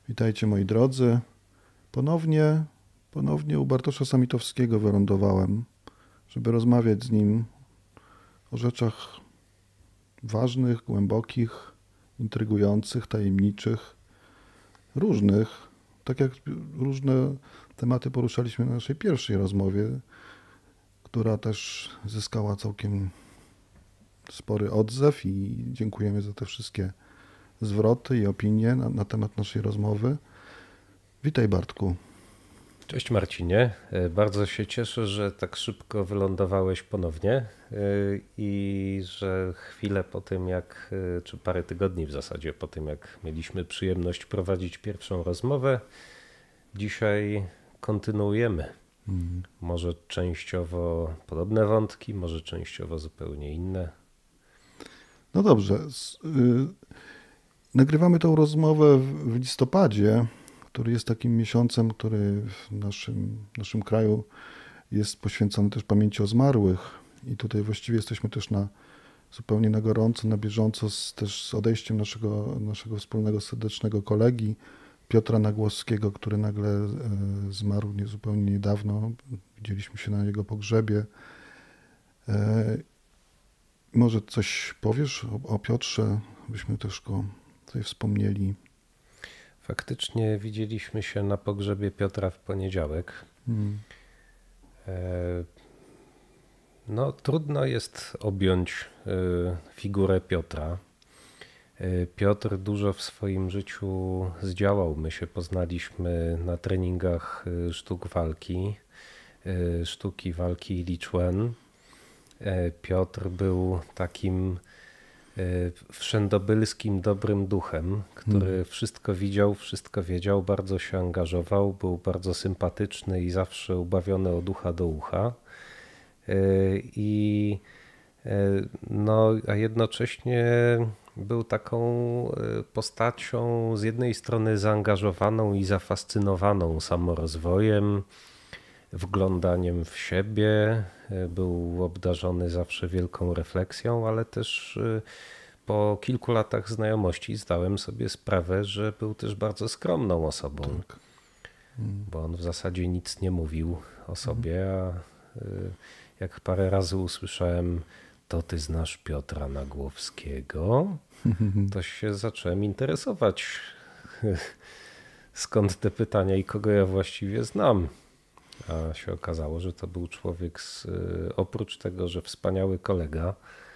Witajcie moi drodzy. Ponownie u Bartosza Samitowskiego wylądowałem, żeby rozmawiać z nim o rzeczach ważnych, głębokich, intrygujących, tajemniczych, różnych. Tak jak różne tematy poruszaliśmy na naszej pierwszej rozmowie, która też zyskała całkiem spory odzew i dziękujemy za te wszystkie zwroty i opinie na temat naszej rozmowy. Witaj Bartku. Cześć Marcinie, bardzo się cieszę, że tak szybko wylądowałeś ponownie i że chwilę po tym czy parę tygodni w zasadzie po tym jak mieliśmy przyjemność prowadzić pierwszą rozmowę, dzisiaj kontynuujemy. Może częściowo podobne wątki, może częściowo zupełnie inne. No dobrze, nagrywamy tą rozmowę w listopadzie, który jest takim miesiącem, który w naszym kraju jest poświęcony też pamięci o zmarłych i tutaj właściwie jesteśmy też zupełnie na gorąco, na bieżąco też z odejściem naszego wspólnego, serdecznego kolegi Piotra Nagłowskiego, który nagle zmarł zupełnie niedawno. Widzieliśmy się na jego pogrzebie. Może coś powiesz o Piotrze, byśmy też go tutaj wspomnieli. Faktycznie widzieliśmy się na pogrzebie Piotra w poniedziałek. No, trudno jest objąć figurę Piotra. Piotr dużo w swoim życiu zdziałał. My się poznaliśmy na treningach sztuki walki Lichwen. Piotr był takim wszędobylskim dobrym duchem, który wszystko widział, wszystko wiedział, bardzo się angażował, był bardzo sympatyczny i zawsze ubawiony od ucha do ucha. A jednocześnie był taką postacią z jednej strony zaangażowaną i zafascynowaną samorozwojem, wglądaniem w siebie, był obdarzony zawsze wielką refleksją, ale też po kilku latach znajomości zdałem sobie sprawę, że był też bardzo skromną osobą, tak. Bo on w zasadzie nic nie mówił o sobie, a jak parę razy usłyszałem, to ty znasz Piotra Nagłowskiego, to się zacząłem interesować, skąd te pytania i kogo ja właściwie znam. A się okazało, że to był człowiek oprócz tego, że wspaniały kolega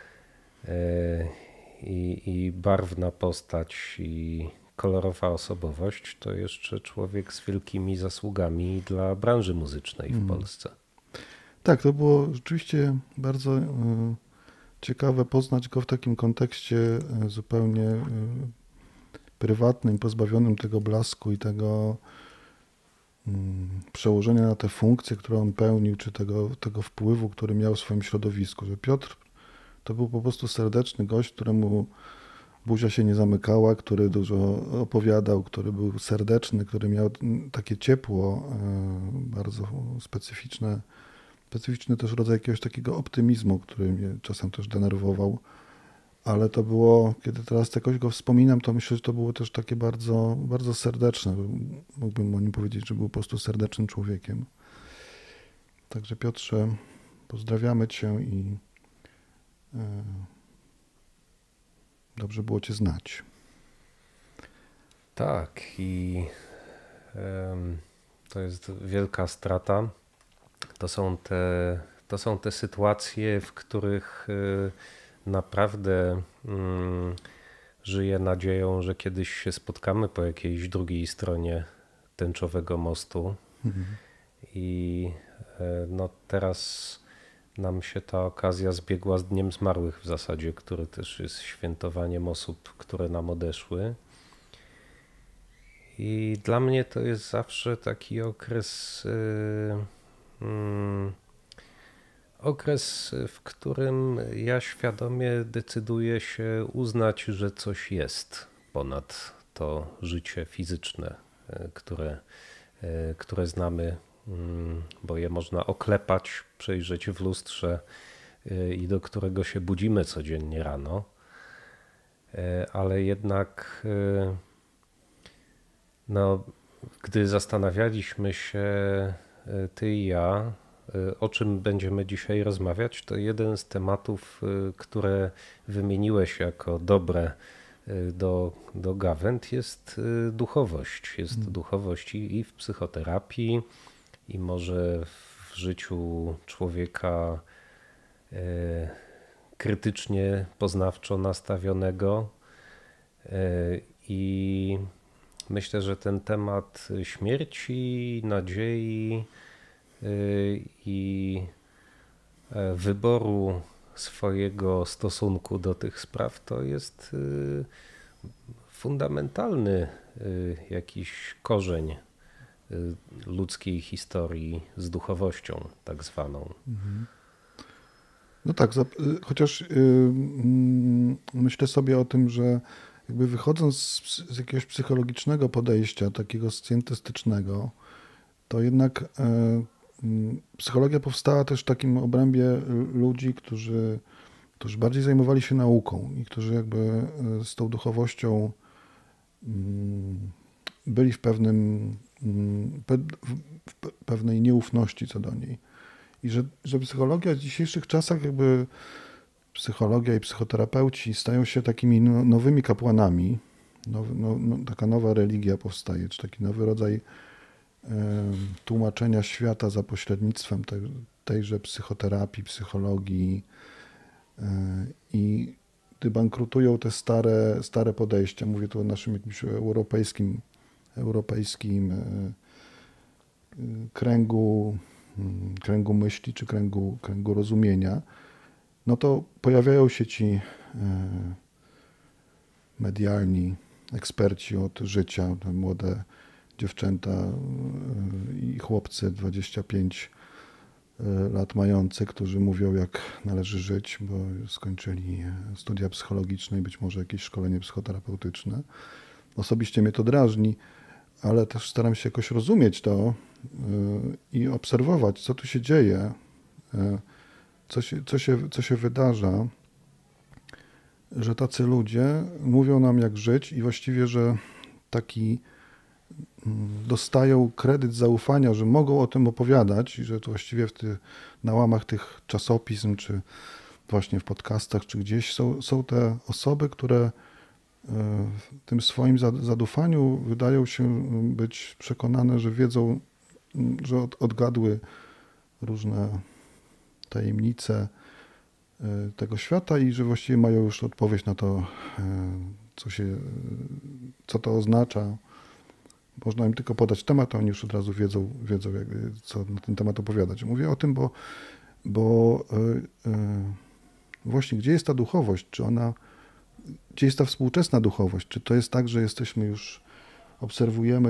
i barwna postać i kolorowa osobowość, to jeszcze człowiek z wielkimi zasługami dla branży muzycznej w Polsce. Tak, to było rzeczywiście bardzo ciekawe poznać go w takim kontekście zupełnie prywatnym, pozbawionym tego blasku i tego przełożenia na tę funkcję, którą on pełnił, czy tego wpływu, który miał w swoim środowisku. Że Piotr to był po prostu serdeczny gość, któremu buzia się nie zamykała, który dużo opowiadał, który był serdeczny, który miał takie ciepło, bardzo specyficzny też rodzaj jakiegoś takiego optymizmu, który mnie czasem też denerwował. Ale to było, kiedy teraz jakoś go wspominam, to myślę, że to było też takie bardzo, bardzo serdeczne. Mógłbym o nim powiedzieć, że był po prostu serdecznym człowiekiem. Także Piotrze, pozdrawiamy Cię i dobrze było Cię znać. Tak, i to jest wielka strata. To są te sytuacje, w których naprawdę żyję nadzieją, że kiedyś się spotkamy po jakiejś drugiej stronie tęczowego mostu. I no teraz nam się ta okazja zbiegła z Dniem Zmarłych w zasadzie, który też jest świętowaniem osób, które nam odeszły. I dla mnie to jest zawsze taki okres, w którym ja świadomie decyduję się uznać, że coś jest ponad to życie fizyczne, które znamy, bo je można oklepać, przejrzeć w lustrze i do którego się budzimy codziennie rano, ale jednak No, gdy zastanawialiśmy się, ty i ja, o czym będziemy dzisiaj rozmawiać, to jeden z tematów, które wymieniłeś jako dobre do gawęd, jest duchowość. Jest duchowość i w psychoterapii, i może w życiu człowieka krytycznie, poznawczo nastawionego. I myślę, że ten temat śmierci, nadziei i wyboru swojego stosunku do tych spraw to jest fundamentalny jakiś korzeń ludzkiej historii z duchowością tak zwaną. No tak, chociaż myślę sobie o tym, że jakby wychodząc z jakiegoś psychologicznego podejścia, takiego scjentystycznego, to jednak psychologia powstała też w takim obrębie ludzi, którzy bardziej zajmowali się nauką i którzy jakby z tą duchowością byli w pewnej nieufności co do niej. I że psychologia w dzisiejszych czasach, jakby psychologia i psychoterapeuci stają się takimi nowymi kapłanami. Taka nowa religia powstaje, czy taki nowy rodzaj tłumaczenia świata za pośrednictwem tejże psychoterapii, psychologii. I gdy bankrutują te stare podejścia, mówię tu o naszym jakimś europejskim kręgu myśli czy kręgu rozumienia, no to pojawiają się ci medialni eksperci od życia, te młode dziewczęta i chłopcy 25 lat mający, którzy mówią, jak należy żyć, bo skończyli studia psychologiczne i być może jakieś szkolenie psychoterapeutyczne. Osobiście mnie to drażni, ale też staram się jakoś rozumieć to i obserwować, co tu się dzieje, co się wydarza, że tacy ludzie mówią nam, jak żyć i właściwie, że taki dostają kredyt zaufania, że mogą o tym opowiadać i że to właściwie na łamach tych czasopism, czy właśnie w podcastach, czy gdzieś są te osoby, które w tym swoim zadufaniu wydają się być przekonane, że wiedzą, że odgadły różne tajemnice tego świata i że właściwie mają już odpowiedź na to, co to oznacza. Można im tylko podać temat, a oni już od razu wiedzą co na ten temat opowiadać. Mówię o tym, bo właśnie gdzie jest ta duchowość? Gdzie jest ta współczesna duchowość? Czy to jest tak, że obserwujemy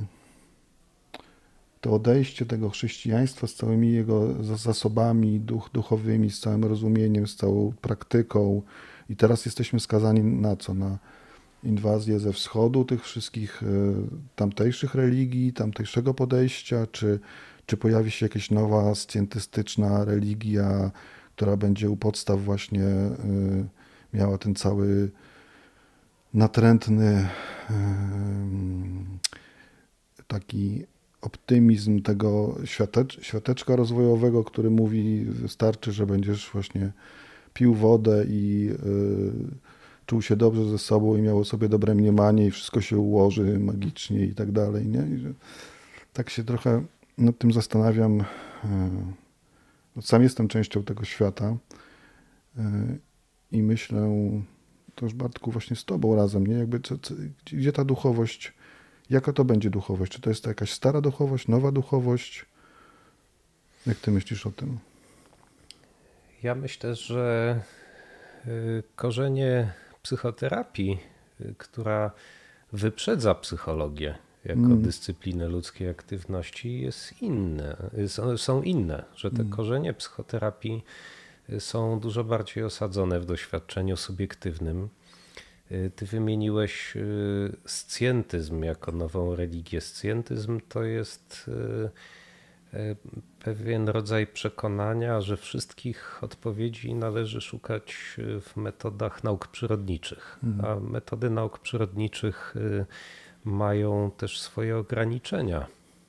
to odejście tego chrześcijaństwa z całymi jego zasobami duchowymi, z całym rozumieniem, z całą praktyką i teraz jesteśmy skazani na co? Na inwazję ze wschodu tych wszystkich tamtejszych religii, tamtejszego podejścia, czy pojawi się jakaś nowa scjentystyczna religia, która będzie u podstaw właśnie miała ten cały natrętny taki optymizm tego świateczka rozwojowego, który mówi, wystarczy, że będziesz właśnie pił wodę i czuł się dobrze ze sobą i miał o sobie dobre mniemanie i wszystko się ułoży magicznie i tak dalej, nie? I że tak się trochę nad tym zastanawiam. Sam jestem częścią tego świata i myślę, to już Bartku właśnie z tobą razem, nie? Jakby gdzie ta duchowość, jaka to będzie duchowość? Czy to jest to jakaś stara duchowość, nowa duchowość? Jak ty myślisz o tym? Ja myślę, że korzenie psychoterapii, która wyprzedza psychologię jako dyscyplinę ludzkiej aktywności, są inne, że te korzenie psychoterapii są dużo bardziej osadzone w doświadczeniu subiektywnym. Ty wymieniłeś scjentyzm jako nową religię. Scjentyzm to jest pewien rodzaj przekonania, że wszystkich odpowiedzi należy szukać w metodach nauk przyrodniczych, a metody nauk przyrodniczych mają też swoje ograniczenia.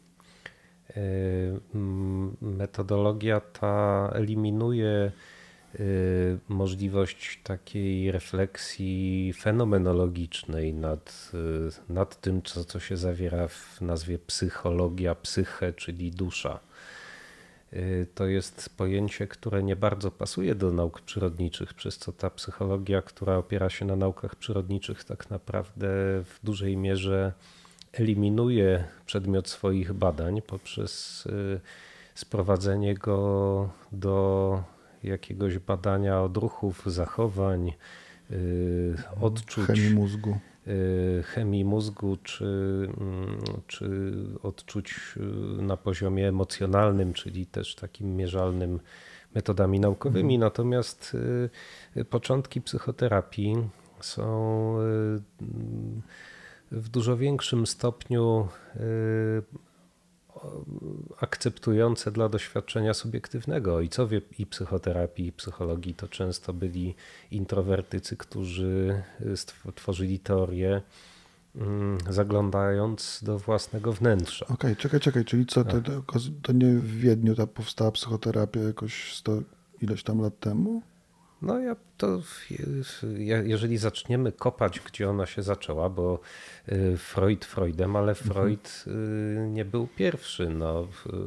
Metodologia ta eliminuje możliwość takiej refleksji fenomenologicznej nad tym, co się zawiera w nazwie psychologia, psyche, czyli dusza. To jest pojęcie, które nie bardzo pasuje do nauk przyrodniczych, przez co ta psychologia, która opiera się na naukach przyrodniczych, tak naprawdę w dużej mierze eliminuje przedmiot swoich badań poprzez sprowadzenie go do jakiegoś badania odruchów, zachowań, odczuć. Chemii mózgu, czy odczuć na poziomie emocjonalnym, czyli też takim mierzalnym metodami naukowymi. Natomiast początki psychoterapii są w dużo większym stopniu akceptujące dla doświadczenia subiektywnego. Ojcowie i psychoterapii, i psychologii to często byli introwertycy, którzy tworzyli teorie zaglądając do własnego wnętrza. Okej, czekaj, czyli co, to nie w Wiedniu powstała psychoterapia jakoś ileś tam lat temu? No jeżeli zaczniemy kopać, gdzie ona się zaczęła, bo Freud Freudem, ale Freud nie był pierwszy. No,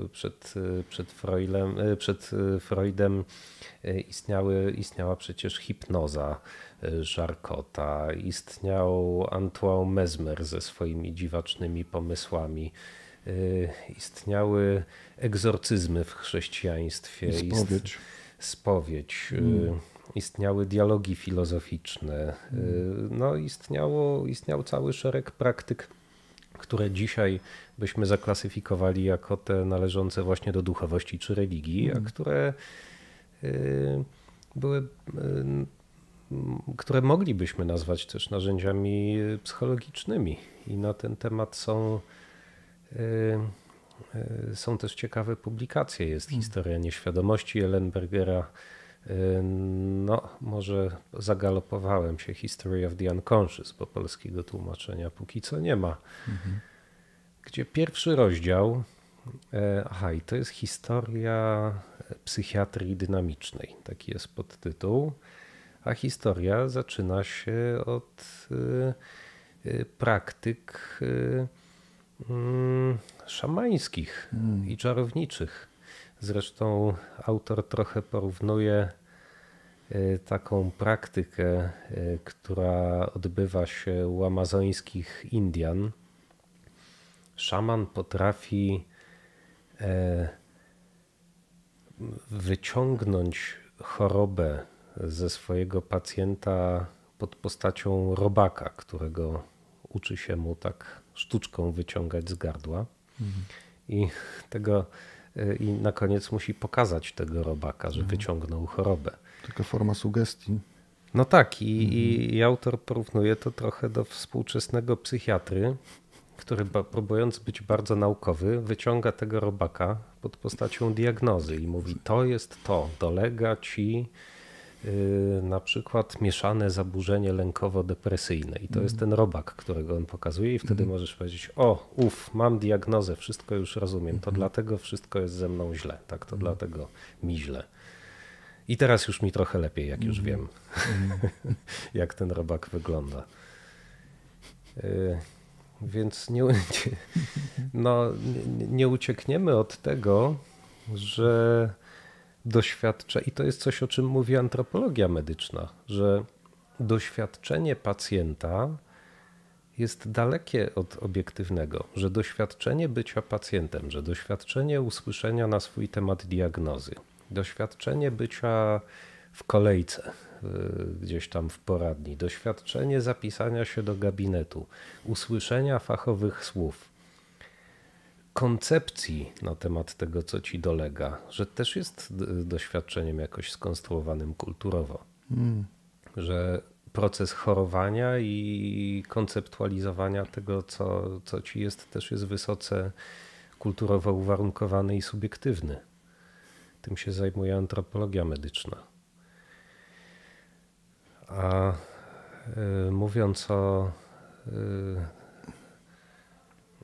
przed Freudem istniała przecież hipnoza Charcotta, istniał Antoine Mesmer ze swoimi dziwacznymi pomysłami, istniały egzorcyzmy w chrześcijaństwie. Spowiedź. Istniały dialogi filozoficzne. No, istniał cały szereg praktyk, które dzisiaj byśmy zaklasyfikowali jako te należące właśnie do duchowości czy religii, a które moglibyśmy nazwać też narzędziami psychologicznymi. I na ten temat są też ciekawe publikacje. Jest Historia nieświadomości Ellenbergera. No, może zagalopowałem się, History of the Unconscious, bo polskiego tłumaczenia póki co nie ma. Gdzie pierwszy rozdział, i to jest historia psychiatrii dynamicznej, taki jest podtytuł, a historia zaczyna się od praktyk szamańskich i czarowniczych. Zresztą autor trochę porównuje taką praktykę, która odbywa się u amazońskich Indian. Szaman potrafi wyciągnąć chorobę ze swojego pacjenta pod postacią robaka, którego uczy się mu tak sztuczką wyciągać z gardła. I na koniec musi pokazać tego robaka, że wyciągnął chorobę. Taka forma sugestii. No tak, i autor porównuje to trochę do współczesnego psychiatry, który próbując być bardzo naukowy, wyciąga tego robaka pod postacią diagnozy i mówi, to jest to, dolega ci na przykład mieszane zaburzenie lękowo-depresyjne i to jest ten robak, którego on pokazuje i wtedy możesz powiedzieć, mam diagnozę, wszystko już rozumiem, to dlatego wszystko jest ze mną źle, tak, to dlatego mi źle. I teraz już mi trochę lepiej, jak już wiem, jak ten robak wygląda. Więc nie uciekniemy od tego, że i to jest coś, o czym mówi antropologia medyczna, że doświadczenie pacjenta jest dalekie od obiektywnego, że doświadczenie bycia pacjentem, że doświadczenie usłyszenia na swój temat diagnozy, doświadczenie bycia w kolejce gdzieś tam w poradni, doświadczenie zapisania się do gabinetu, usłyszenia fachowych słów, koncepcji na temat tego, co ci dolega, że też jest doświadczeniem jakoś skonstruowanym kulturowo. Że proces chorowania i konceptualizowania tego, co ci jest, też jest wysoce kulturowo uwarunkowany i subiektywny. Tym się zajmuje antropologia medyczna. A mówiąc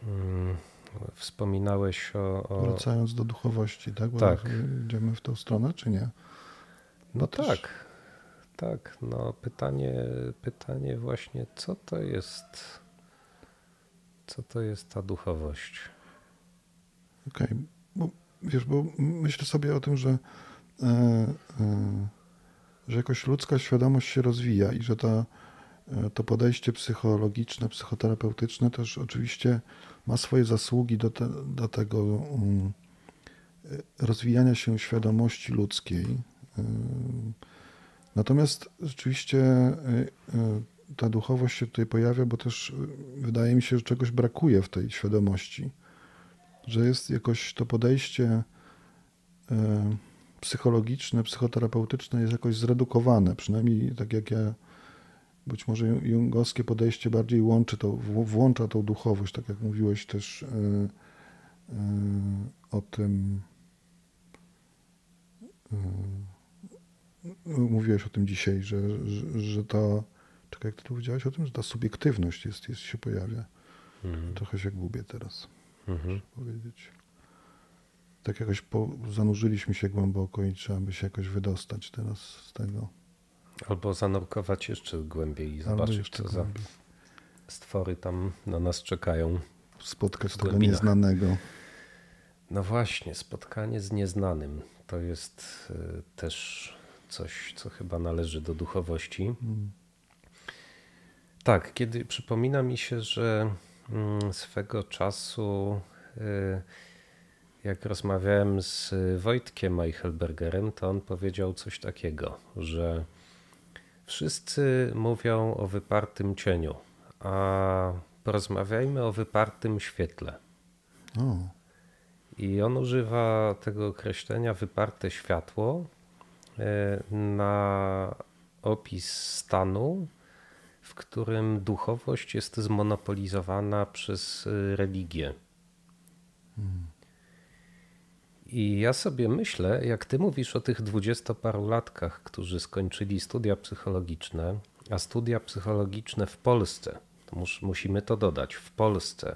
Wspominałeś Wracając do duchowości, tak? Bo Tak. idziemy w tą stronę, czy nie? No też- tak, tak. No pytanie właśnie, co to jest ta duchowość? Okej, bo wiesz, bo myślę sobie o tym, że jakoś ludzka świadomość się rozwija i że to podejście psychologiczne, psychoterapeutyczne też oczywiście ma swoje zasługi do tego rozwijania się świadomości ludzkiej. Natomiast rzeczywiście ta duchowość się tutaj pojawia, bo też wydaje mi się, że czegoś brakuje w tej świadomości. Że jest jakoś to podejście psychologiczne, psychoterapeutyczne jest jakoś zredukowane. Przynajmniej tak jak ja, być może jungowskie podejście bardziej włącza tą duchowość, tak jak mówiłeś też o tym, mówiłeś o tym dzisiaj, że ta, czekaj, jak ty tu powiedziałeś o tym, że ta subiektywność się pojawia. Trochę się gubię teraz, muszę powiedzieć. Tak jakoś zanurzyliśmy się głęboko i trzeba by się jakoś wydostać teraz z tego. Albo zanurkować jeszcze głębiej i zobaczyć, co za stwory tam na nas czekają. Spotkać tego nieznanego. No właśnie, spotkanie z nieznanym to jest też coś, co chyba należy do duchowości. Tak, kiedy przypomina mi się, że swego czasu jak rozmawiałem z Wojtkiem Eichelbergerem, to on powiedział coś takiego, że wszyscy mówią o wypartym cieniu, a porozmawiajmy o wypartym świetle. O. I on używa tego określenia wyparte światło na opis stanu, w którym duchowość jest zmonopolizowana przez religię. I ja sobie myślę, jak ty mówisz o tych 20-parulatkach, którzy skończyli studia psychologiczne, a studia psychologiczne w Polsce, to musimy to dodać, w Polsce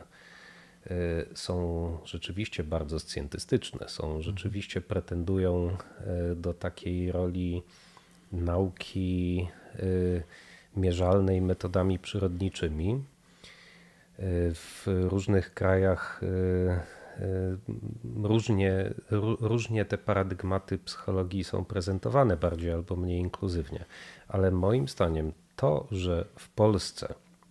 są rzeczywiście bardzo scjentystyczne, rzeczywiście pretendują do takiej roli nauki mierzalnej metodami przyrodniczymi. W różnych krajach różnie te paradygmaty psychologii są prezentowane bardziej albo mniej inkluzywnie, ale moim zdaniem to, że w Polsce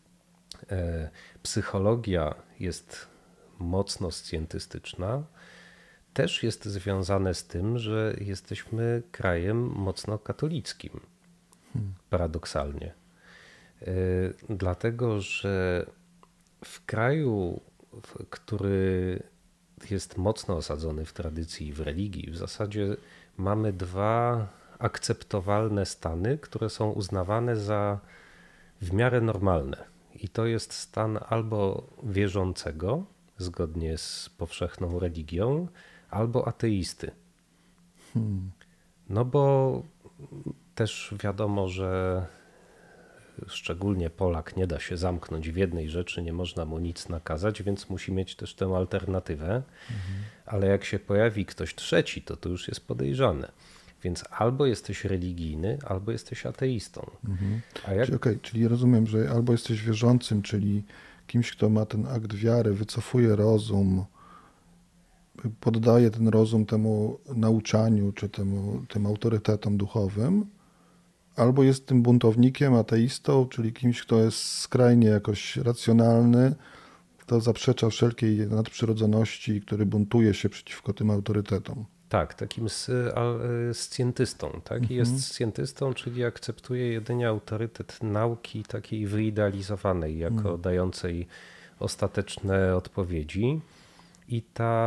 psychologia jest mocno scjentystyczna, też jest związane z tym, że jesteśmy krajem mocno katolickim, paradoksalnie. Dlatego, że w kraju, który jest mocno osadzony w tradycji i w religii, w zasadzie mamy dwa akceptowalne stany, które są uznawane za w miarę normalne. I to jest stan albo wierzącego, zgodnie z powszechną religią, albo ateisty. No bo też wiadomo, że szczególnie Polak nie da się zamknąć w jednej rzeczy, nie można mu nic nakazać, więc musi mieć też tę alternatywę. Ale jak się pojawi ktoś trzeci, to już jest podejrzane. Więc albo jesteś religijny, albo jesteś ateistą. Czyli rozumiem, że albo jesteś wierzącym, czyli kimś, kto ma ten akt wiary, wycofuje rozum, poddaje ten rozum temu nauczaniu, czy tym autorytetom duchowym, albo jest tym buntownikiem, ateistą, czyli kimś, kto jest skrajnie jakoś racjonalny, kto zaprzecza wszelkiej nadprzyrodzoności, który buntuje się przeciwko tym autorytetom. Tak, takim scjentystą. Tak? Jest scjentystą, czyli akceptuje jedynie autorytet nauki takiej wyidealizowanej, jako dającej ostateczne odpowiedzi. I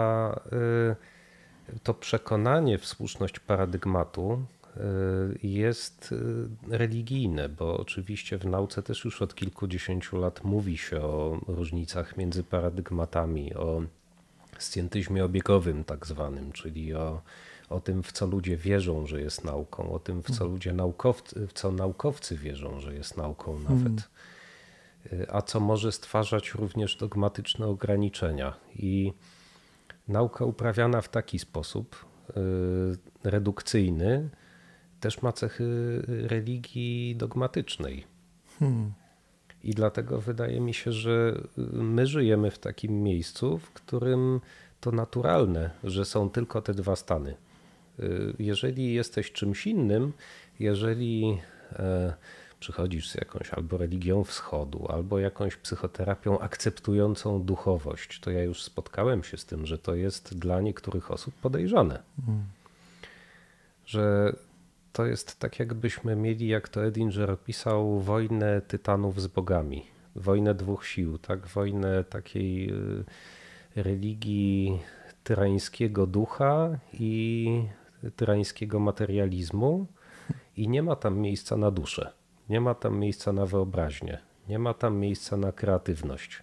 to przekonanie w słuszność paradygmatu jest religijne, bo oczywiście w nauce też już od kilkudziesięciu lat mówi się o różnicach między paradygmatami, o scjentyzmie obiegowym tak zwanym, czyli o tym, w co ludzie wierzą, że jest nauką, o tym, w co naukowcy wierzą, że jest nauką nawet. a co może stwarzać również dogmatyczne ograniczenia. I nauka uprawiana w taki sposób redukcyjny też ma cechy religii dogmatycznej. I dlatego wydaje mi się, że my żyjemy w takim miejscu, w którym to naturalne, że są tylko te dwa stany. Jeżeli jesteś czymś innym, jeżeli przychodzisz z jakąś albo religią wschodu, albo jakąś psychoterapią akceptującą duchowość, to ja już spotkałem się z tym, że to jest dla niektórych osób podejrzane. Że to jest tak, jakbyśmy mieli, jak to Edinger opisał, wojnę tytanów z bogami. Wojnę dwóch sił, tak? Wojnę takiej religii tyrańskiego ducha i tyrańskiego materializmu i nie ma tam miejsca na duszę. Nie ma tam miejsca na wyobraźnię. Nie ma tam miejsca na kreatywność.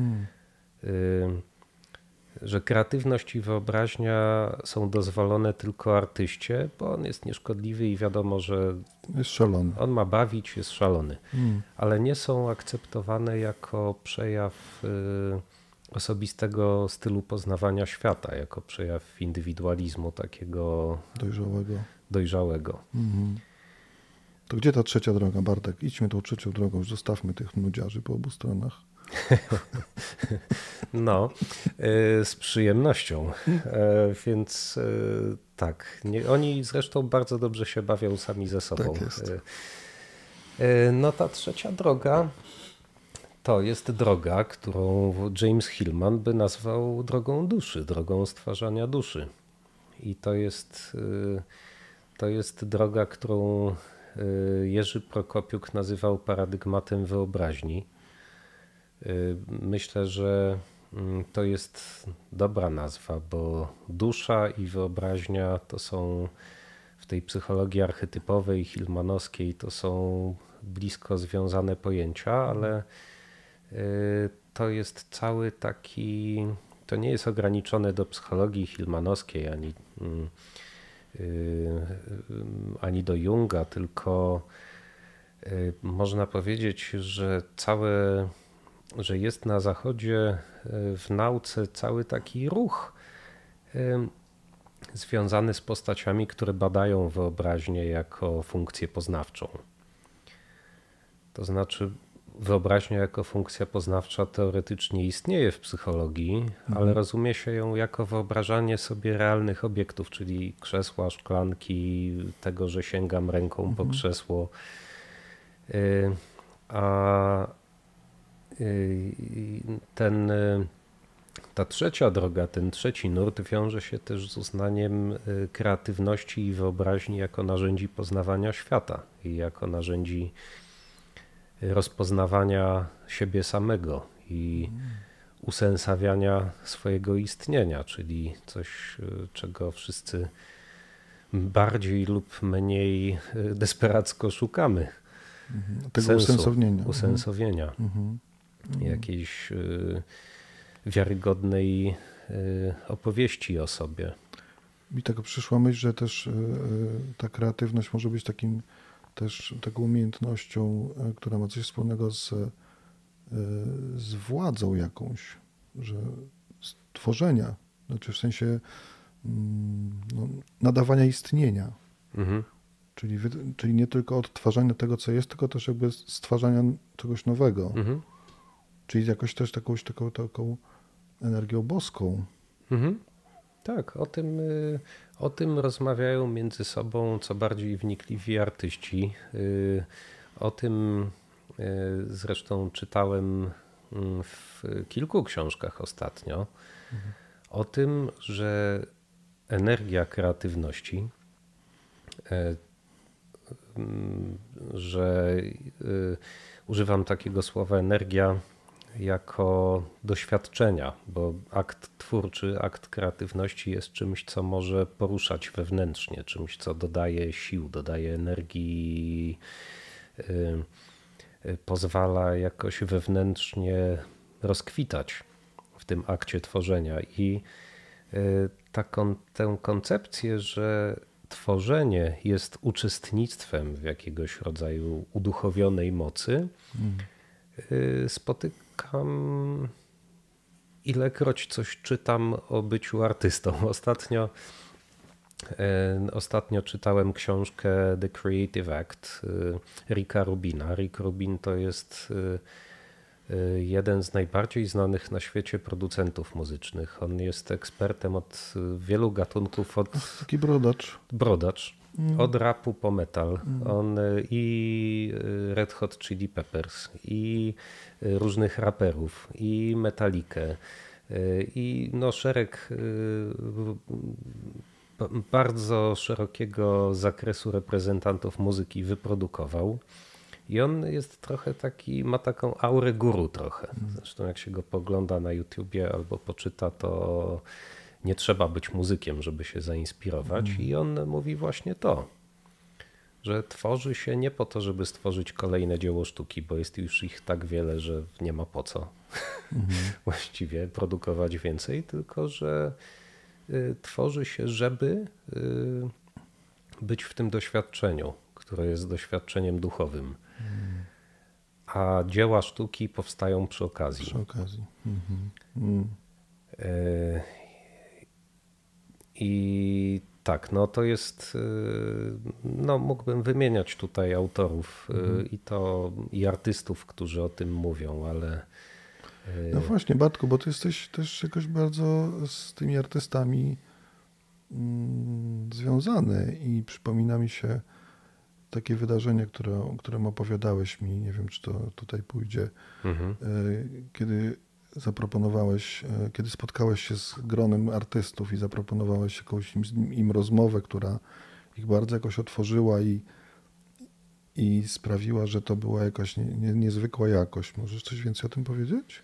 Że kreatywność i wyobraźnia są dozwolone tylko artyście, bo on jest nieszkodliwy i wiadomo, że jest szalony. On ma bawić, jest szalony. Ale nie są akceptowane jako przejaw osobistego stylu poznawania świata, jako przejaw indywidualizmu takiego dojrzałego. To gdzie ta trzecia droga, Bartek? Idźmy tą trzecią drogą, już zostawmy tych nudziarzy po obu stronach. No, z przyjemnością. Więc tak, oni zresztą bardzo dobrze się bawią sami ze sobą. Tak jest. No ta trzecia droga to jest droga, którą James Hillman by nazwał drogą duszy, drogą stwarzania duszy. I to jest droga, którą Jerzy Prokopiuk nazywał paradygmatem wyobraźni. Myślę, że to jest dobra nazwa, bo dusza i wyobraźnia to są w tej psychologii archetypowej, hillmanowskiej, to są blisko związane pojęcia, ale to jest cały taki, to nie jest ograniczone do psychologii hillmanowskiej ani do Junga, tylko można powiedzieć, że że jest na zachodzie w nauce cały taki ruch związany z postaciami, które badają wyobraźnię jako funkcję poznawczą. To znaczy wyobraźnia jako funkcja poznawcza teoretycznie istnieje w psychologii, ale rozumie się ją jako wyobrażanie sobie realnych obiektów, czyli krzesła, szklanki, tego, że sięgam ręką po krzesło. A ta trzecia droga, ten trzeci nurt wiąże się też z uznaniem kreatywności i wyobraźni jako narzędzi poznawania świata i jako narzędzi rozpoznawania siebie samego i usensawiania swojego istnienia, czyli coś, czego wszyscy bardziej lub mniej desperacko szukamy. Tego sensu, usensownienia. Usensownienia. Jakiejś wiarygodnej opowieści o sobie. Mi tego przyszła myśl, że też ta kreatywność może być taką umiejętnością, która ma coś wspólnego z władzą jakąś, że stworzenia, znaczy w sensie nadawania istnienia. Czyli nie tylko odtwarzania tego, co jest, tylko też jakby stwarzania czegoś nowego. Czyli jakoś też taką energią boską. Tak, o tym rozmawiają między sobą co bardziej wnikliwi artyści. O tym zresztą czytałem w kilku książkach ostatnio. O tym, że energia kreatywności, że używam takiego słowa energia jako doświadczenia, bo akt twórczy, akt kreatywności jest czymś, co może poruszać wewnętrznie, czymś, co dodaje sił, dodaje energii, pozwala jakoś wewnętrznie rozkwitać w tym akcie tworzenia. I tę koncepcję, że tworzenie jest uczestnictwem w jakiegoś rodzaju uduchowionej mocy, spotykam, ilekroć coś czytam o byciu artystą. Ostatnio czytałem książkę The Creative Act Ricka Rubina. Rick Rubin to jest jeden z najbardziej znanych na świecie producentów muzycznych. On jest ekspertem od wielu gatunków, Taki brodacz. Od rapu po metal. On i Red Hot Chili Peppers, i różnych raperów, i Metallicę, i no szereg bardzo szerokiego zakresu reprezentantów muzyki wyprodukował. I on jest trochę taki, ma taką aurę guru trochę. Zresztą jak się go pogląda na YouTubie albo poczyta, to nie trzeba być muzykiem, żeby się zainspirować. I on mówi właśnie to, że tworzy się nie po to, żeby stworzyć kolejne dzieło sztuki, bo jest już ich tak wiele, że nie ma po co właściwie produkować więcej, tylko że tworzy się, żeby być w tym doświadczeniu, które jest doświadczeniem duchowym. A dzieła sztuki powstają przy okazji. I tak, no to jest, no mógłbym wymieniać tutaj autorów i artystów, którzy o tym mówią, ale... No właśnie, Bartku, bo ty jesteś też jakoś bardzo z tymi artystami związany i przypomina mi się takie wydarzenie, o którym opowiadałeś mi, nie wiem, czy to tutaj pójdzie, kiedy kiedy spotkałeś się z gronem artystów i zaproponowałeś jakąś im rozmowę, która ich bardzo jakoś otworzyła i sprawiła, że to była jakaś niezwykła jakość. Możesz coś więcej o tym powiedzieć?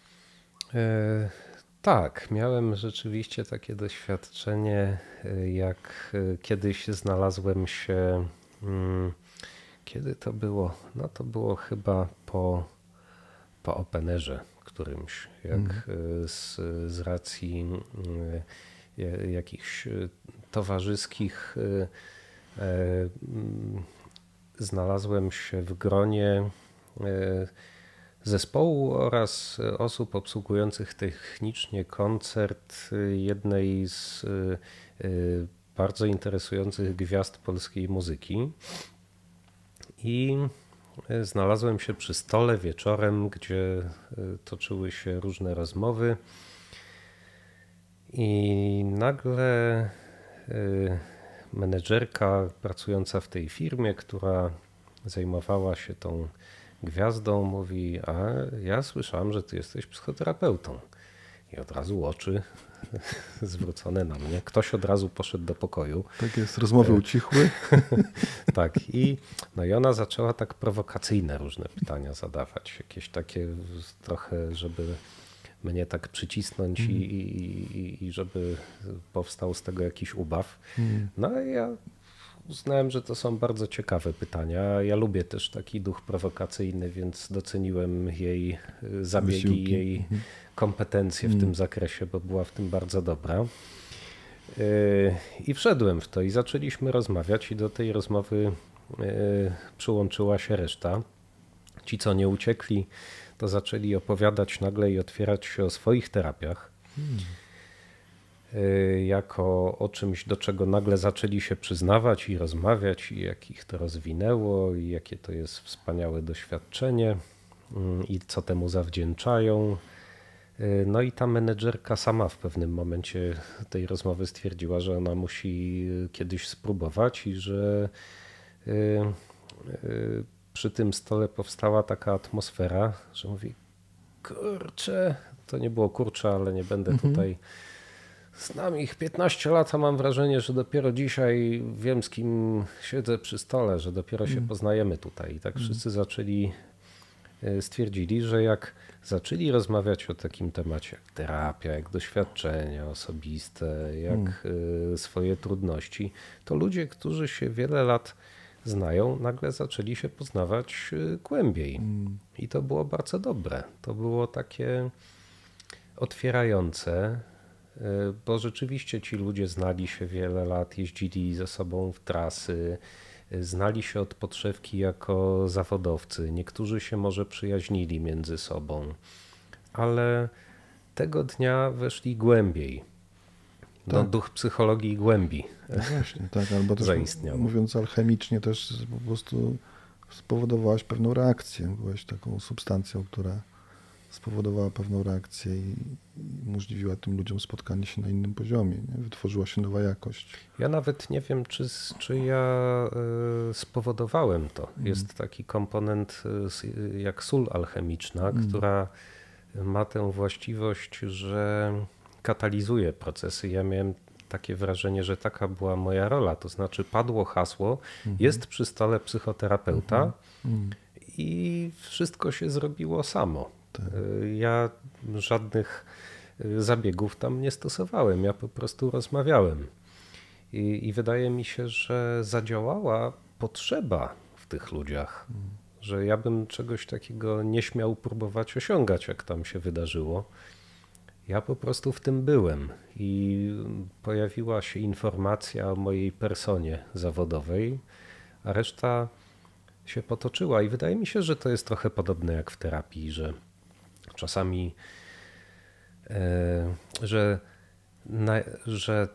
Tak, miałem rzeczywiście takie doświadczenie, jak kiedyś znalazłem się, kiedy to było? No to było chyba po Openerze którymś, jak z racji jakichś towarzyskich znalazłem się w gronie zespołu oraz osób obsługujących technicznie koncert jednej z bardzo interesujących gwiazd polskiej muzyki. I znalazłem się przy stole wieczorem, gdzie toczyły się różne rozmowy. I nagle menedżerka pracująca w tej firmie, która zajmowała się tą gwiazdą, mówi: a ja słyszałam, że ty jesteś psychoterapeutą. I od razu oczy zwrócone na mnie. Ktoś od razu poszedł do pokoju. Tak jest, rozmowy ucichły. Tak, no i ona zaczęła tak prowokacyjne różne pytania zadawać. Jakieś takie trochę, żeby mnie tak przycisnąć i żeby powstał z tego jakiś ubaw. No i ja uznałem, że to są bardzo ciekawe pytania. Ja lubię też taki duch prowokacyjny, więc doceniłem jej zabiegi, jej kompetencje w tym zakresie, bo była w tym bardzo dobra. I wszedłem w to i zaczęliśmy rozmawiać i do tej rozmowy przyłączyła się reszta. Ci, co nie uciekli, to zaczęli opowiadać nagle i otwierać się o swoich terapiach. Jako o czymś, do czego nagle zaczęli się przyznawać i rozmawiać, i jak ich to rozwinęło, i jakie to jest wspaniałe doświadczenie, i co temu zawdzięczają. No i ta menedżerka sama w pewnym momencie tej rozmowy stwierdziła, że ona musi kiedyś spróbować i że przy tym stole powstała taka atmosfera, że mówi: kurczę, to nie było kurczę, ale nie będę tutaj... Znam ich 15 lat, a mam wrażenie, że dopiero dzisiaj wiem, z kim siedzę przy stole, że dopiero się poznajemy tutaj. I tak wszyscy stwierdzili, że jak zaczęli rozmawiać o takim temacie jak terapia, jak doświadczenia osobiste, jak swoje trudności, to ludzie, którzy się wiele lat znają, nagle zaczęli się poznawać głębiej. I to było bardzo dobre. To było takie otwierające, bo rzeczywiście ci ludzie znali się wiele lat, jeździli ze sobą w trasy, znali się od podszewki jako zawodowcy, niektórzy się może przyjaźnili między sobą, ale tego dnia weszli głębiej. No, Tak. duch psychologii głębi No właśnie, tak, albo też zaistniał. mówiąc alchemicznie też po prostu spowodowałaś pewną reakcję. Byłaś taką substancją, która spowodowała pewną reakcję i umożliwiła tym ludziom spotkanie się na innym poziomie. Nie? Wytworzyła się nowa jakość. Ja nawet nie wiem, czy ja spowodowałem to. Jest taki komponent jak sól alchemiczna, która ma tę właściwość, że katalizuje procesy. Ja miałem takie wrażenie, że taka była moja rola. To znaczy padło hasło, jest przy stole psychoterapeuta i wszystko się zrobiło samo. Tak. Ja żadnych zabiegów tam nie stosowałem, ja po prostu rozmawiałem. I wydaje mi się, że zadziałała potrzeba w tych ludziach, że ja bym czegoś takiego nie śmiał próbować osiągać, jak tam się wydarzyło. Ja po prostu w tym byłem i pojawiła się informacja o mojej personie zawodowej, a reszta się potoczyła. I wydaje mi się, że to jest trochę podobne jak w terapii, że czasami, że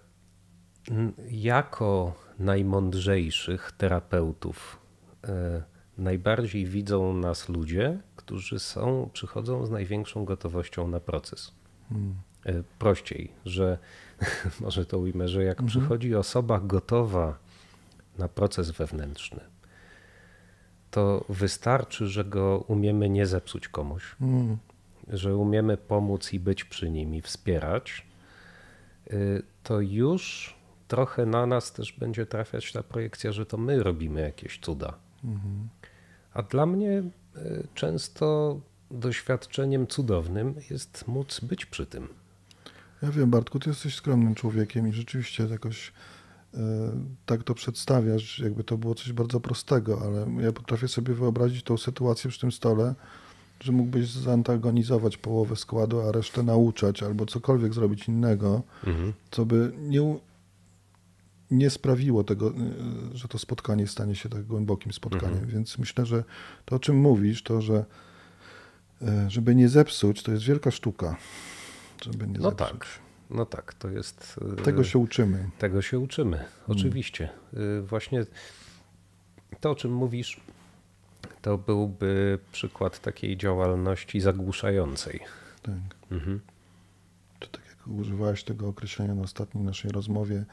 jako najmądrzejszych terapeutów najbardziej widzą nas ludzie, którzy przychodzą z największą gotowością na proces. Prościej, że może to ujmę, że jak przychodzi osoba gotowa na proces wewnętrzny, to wystarczy, że go umiemy nie zepsuć komuś, że umiemy pomóc i być przy nim i wspierać, to już trochę na nas też będzie trafiać ta projekcja, że to my robimy jakieś cuda. A dla mnie często doświadczeniem cudownym jest móc być przy tym. Ja wiem, Bartku, ty jesteś skromnym człowiekiem i rzeczywiście jakoś tak to przedstawiasz, jakby to było coś bardzo prostego, ale ja potrafię sobie wyobrazić tą sytuację przy tym stole, że mógłbyś zaantagonizować połowę składu, a resztę nauczać albo cokolwiek zrobić innego, co by nie sprawiło tego, że to spotkanie stanie się tak głębokim spotkaniem. Więc myślę, że to, o czym mówisz, to, że żeby nie zepsuć, to jest wielka sztuka. Żeby nie zepsuć. No tak, to jest... Tego się uczymy. Tego się uczymy, oczywiście. Właśnie to, o czym mówisz, to byłby przykład takiej działalności zagłuszającej. Tak. To tak jak używałeś tego określenia na ostatniej naszej rozmowie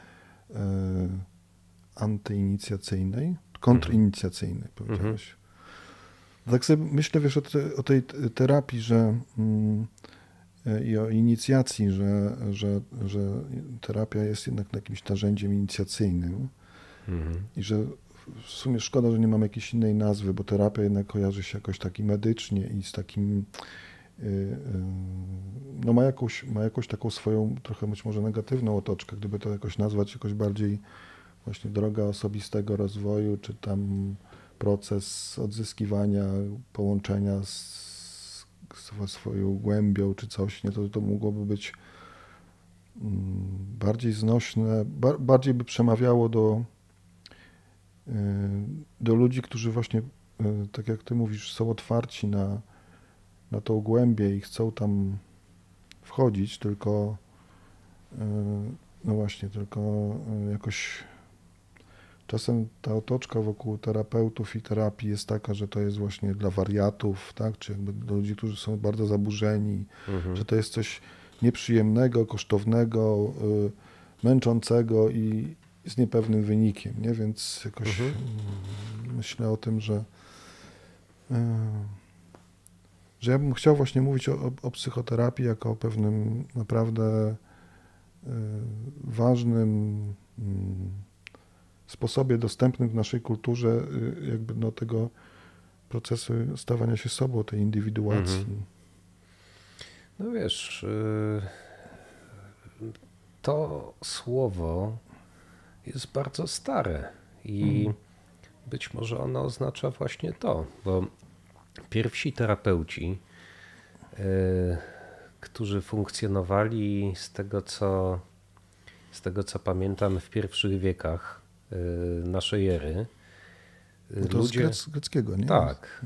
antyinicjacyjnej, kontrinicjacyjnej, powiedziałeś. Tak sobie myślę, wiesz, o tej terapii, że i o inicjacji, że terapia jest jednak jakimś narzędziem inicjacyjnym i że w sumie szkoda, że nie mam jakiejś innej nazwy, bo terapia jednak kojarzy się jakoś taki medycznie i z takim, no ma jakąś taką swoją trochę być może negatywną otoczkę, gdyby to jakoś nazwać jakoś bardziej właśnie droga osobistego rozwoju, czy tam proces odzyskiwania połączenia z swoją głębią, czy coś, nie, to mogłoby być bardziej znośne, bardziej by przemawiało do ludzi, którzy właśnie, tak jak ty mówisz, są otwarci na tą głębię i chcą tam wchodzić, tylko no właśnie, tylko jakoś czasem ta otoczka wokół terapeutów i terapii jest taka, że to jest właśnie dla wariatów, tak? Czy jakby dla ludzi, którzy są bardzo zaburzeni, że to jest coś nieprzyjemnego, kosztownego, męczącego i z niepewnym wynikiem, nie? Więc jakoś myślę o tym, że ja bym chciał właśnie mówić o psychoterapii jako o pewnym naprawdę ważnym sposobie dostępnym w naszej kulturze jakby no tego procesu stawania się sobą, tej indywiduacji. No wiesz, to słowo jest bardzo stare i być może ono oznacza właśnie to, bo pierwsi terapeuci, którzy funkcjonowali z tego co pamiętam w pierwszych wiekach naszej ery, No to Ludzie, z greckiego, nie? tak,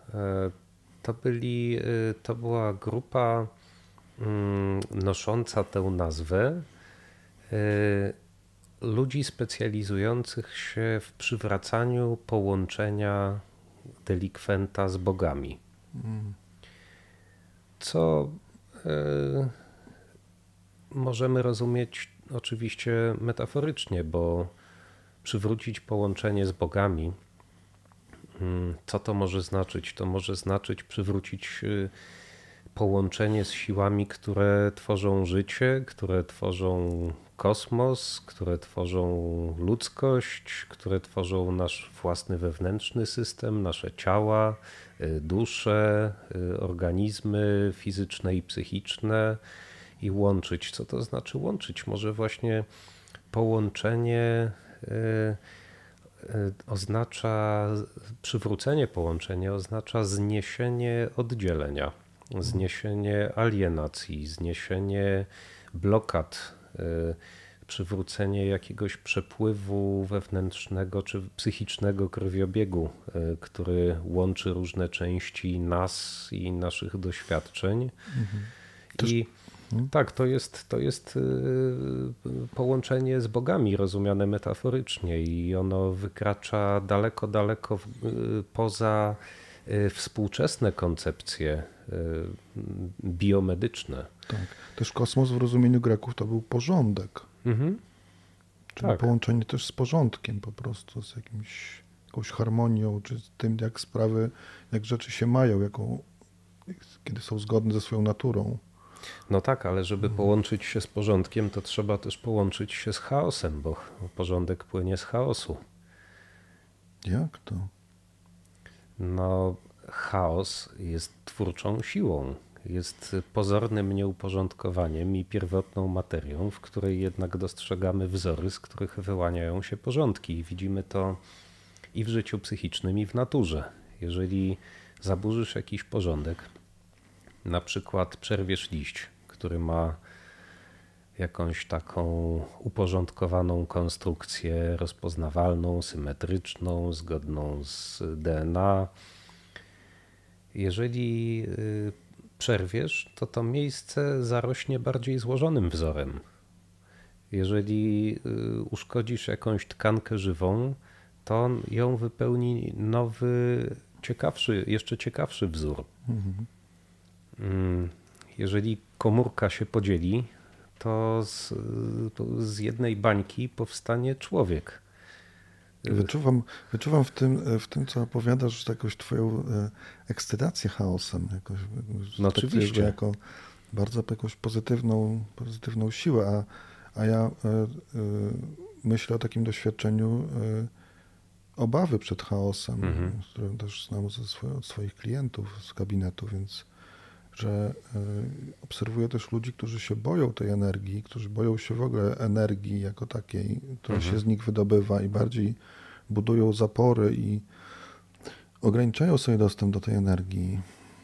to była grupa nosząca tę nazwę ludzi specjalizujących się w przywracaniu połączenia delikwenta z bogami. Co możemy rozumieć oczywiście metaforycznie, bo przywrócić połączenie z bogami, co to może znaczyć? To może znaczyć przywrócić połączenie z siłami, które tworzą życie, które tworzą kosmos, które tworzą ludzkość, które tworzą nasz własny wewnętrzny system, nasze ciała, dusze, organizmy fizyczne i psychiczne i łączyć. Co to znaczy łączyć? Może właśnie połączenie oznacza, przywrócenie połączenia oznacza zniesienie oddzielenia, zniesienie alienacji, zniesienie blokad, przywrócenie jakiegoś przepływu wewnętrznego czy psychicznego krwiobiegu, który łączy różne części nas i naszych doświadczeń. I tak, to jest połączenie z bogami rozumiane metaforycznie i ono wykracza daleko, daleko poza współczesne koncepcje biomedyczne. Tak. Też kosmos w rozumieniu Greków to był porządek. Czyli Tak. połączenie też z porządkiem po prostu, z jakąś harmonią, czy z tym, jak sprawy, jak rzeczy się mają, kiedy są zgodne ze swoją naturą. No tak, ale żeby połączyć się z porządkiem, to trzeba też połączyć się z chaosem, bo porządek płynie z chaosu. Jak to? No, chaos jest twórczą siłą, jest pozornym nieuporządkowaniem i pierwotną materią, w której jednak dostrzegamy wzory, z których wyłaniają się porządki. I widzimy to i w życiu psychicznym, i w naturze. Jeżeli zaburzysz jakiś porządek, na przykład przerwiesz liść, który ma jakąś taką uporządkowaną konstrukcję, rozpoznawalną, symetryczną, zgodną z DNA. Jeżeli przerwiesz, to miejsce zarośnie bardziej złożonym wzorem. Jeżeli uszkodzisz jakąś tkankę żywą, to ją wypełni nowy, jeszcze ciekawszy wzór. Jeżeli komórka się podzieli, to z jednej bańki powstanie człowiek. Wyczuwam w tym, co opowiadasz, jakąś twoją ekscytację chaosem. No oczywiście. Jako bardzo jakąś pozytywną siłę, a ja myślę o takim doświadczeniu obawy przed chaosem, które też znam od swoich klientów z gabinetu, więc że obserwuję też ludzi, którzy się boją tej energii, którzy boją się w ogóle energii jako takiej, która się z nich wydobywa i bardziej budują zapory i ograniczają sobie dostęp do tej energii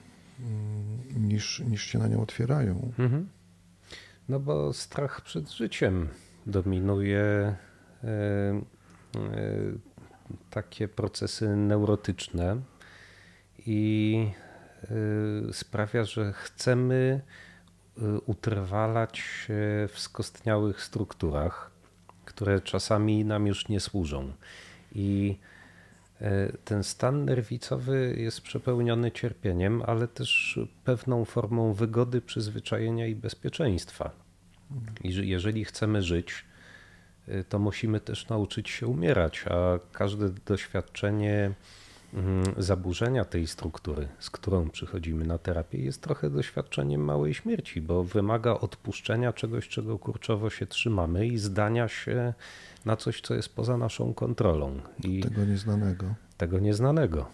niż się na nią otwierają. No bo strach przed życiem dominuje takie procesy neurotyczne i sprawia, że chcemy utrwalać się w skostniałych strukturach, które czasami nam już nie służą. I ten stan nerwicowy jest przepełniony cierpieniem, ale też pewną formą wygody, przyzwyczajenia i bezpieczeństwa. I jeżeli chcemy żyć, to musimy też nauczyć się umierać, a każde doświadczenie zaburzenia tej struktury, z którą przychodzimy na terapię, jest trochę doświadczeniem małej śmierci, bo wymaga odpuszczenia czegoś, czego kurczowo się trzymamy i zdania się na coś, co jest poza naszą kontrolą. Tego nieznanego.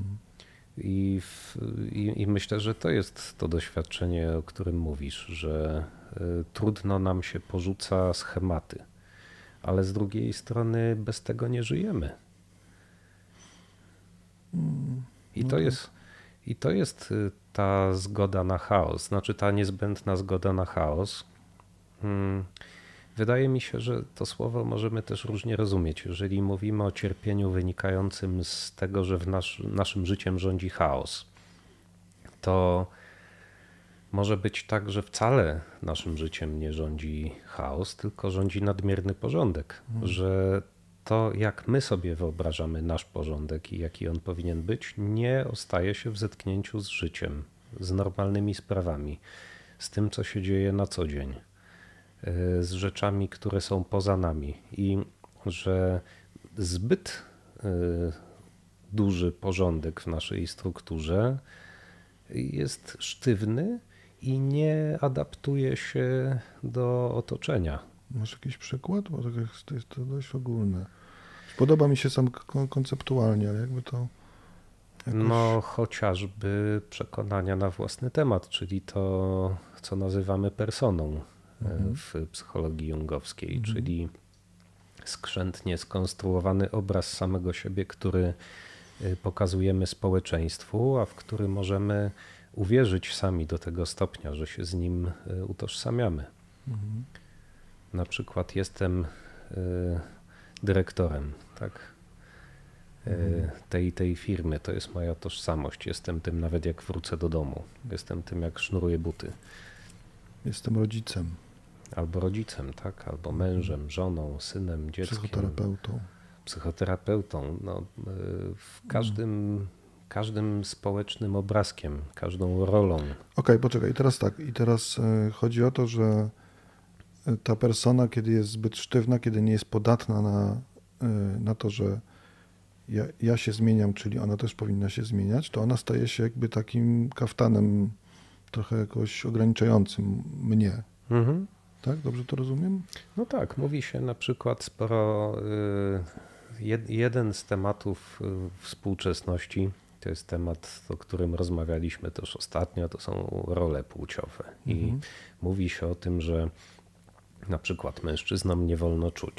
I myślę, że to jest to doświadczenie, o którym mówisz, że trudno nam się porzuca schematy, ale z drugiej strony bez tego nie żyjemy. I to jest ta zgoda na chaos, znaczy ta niezbędna zgoda na chaos. Wydaje mi się, że to słowo możemy też różnie rozumieć. Jeżeli mówimy o cierpieniu wynikającym z tego, że naszym życiem rządzi chaos, to może być tak, że wcale naszym życiem nie rządzi chaos, tylko rządzi nadmierny porządek. Że to, jak my sobie wyobrażamy nasz porządek i jaki on powinien być, nie ostaje się w zetknięciu z życiem, z normalnymi sprawami, z tym, co się dzieje na co dzień, z rzeczami, które są poza nami. I że zbyt duży porządek w naszej strukturze jest sztywny i nie adaptuje się do otoczenia. Masz jakiś przykład? Bo tak jest to dość ogólne. Podoba mi się sam konceptualnie, ale jakby to jakoś... No chociażby przekonania na własny temat, czyli to, co nazywamy personą w psychologii jungowskiej, czyli skrzętnie skonstruowany obraz samego siebie, który pokazujemy społeczeństwu, a w który możemy uwierzyć sami do tego stopnia, że się z nim utożsamiamy. Na przykład jestem dyrektorem, tak? tej firmy, to jest moja tożsamość. Jestem tym nawet jak wrócę do domu. Jestem tym jak sznuruję buty. Jestem rodzicem. Albo rodzicem, tak? Albo mężem, żoną, synem, dzieckiem. Psychoterapeutą. No, w każdym społecznym obrazkiem, każdą rolą. Okej, poczekaj. Teraz tak. I teraz chodzi o to, że ta persona, kiedy jest zbyt sztywna, kiedy nie jest podatna na to, że ja się zmieniam, czyli ona też powinna się zmieniać, to ona staje się jakby takim kaftanem trochę jakoś ograniczającym mnie. Tak? Dobrze to rozumiem? No tak, mówi się na przykład sporo. Jeden z tematów współczesności to jest temat, o którym rozmawialiśmy też ostatnio, to są role płciowe. I mówi się o tym, że na przykład mężczyznom nie wolno czuć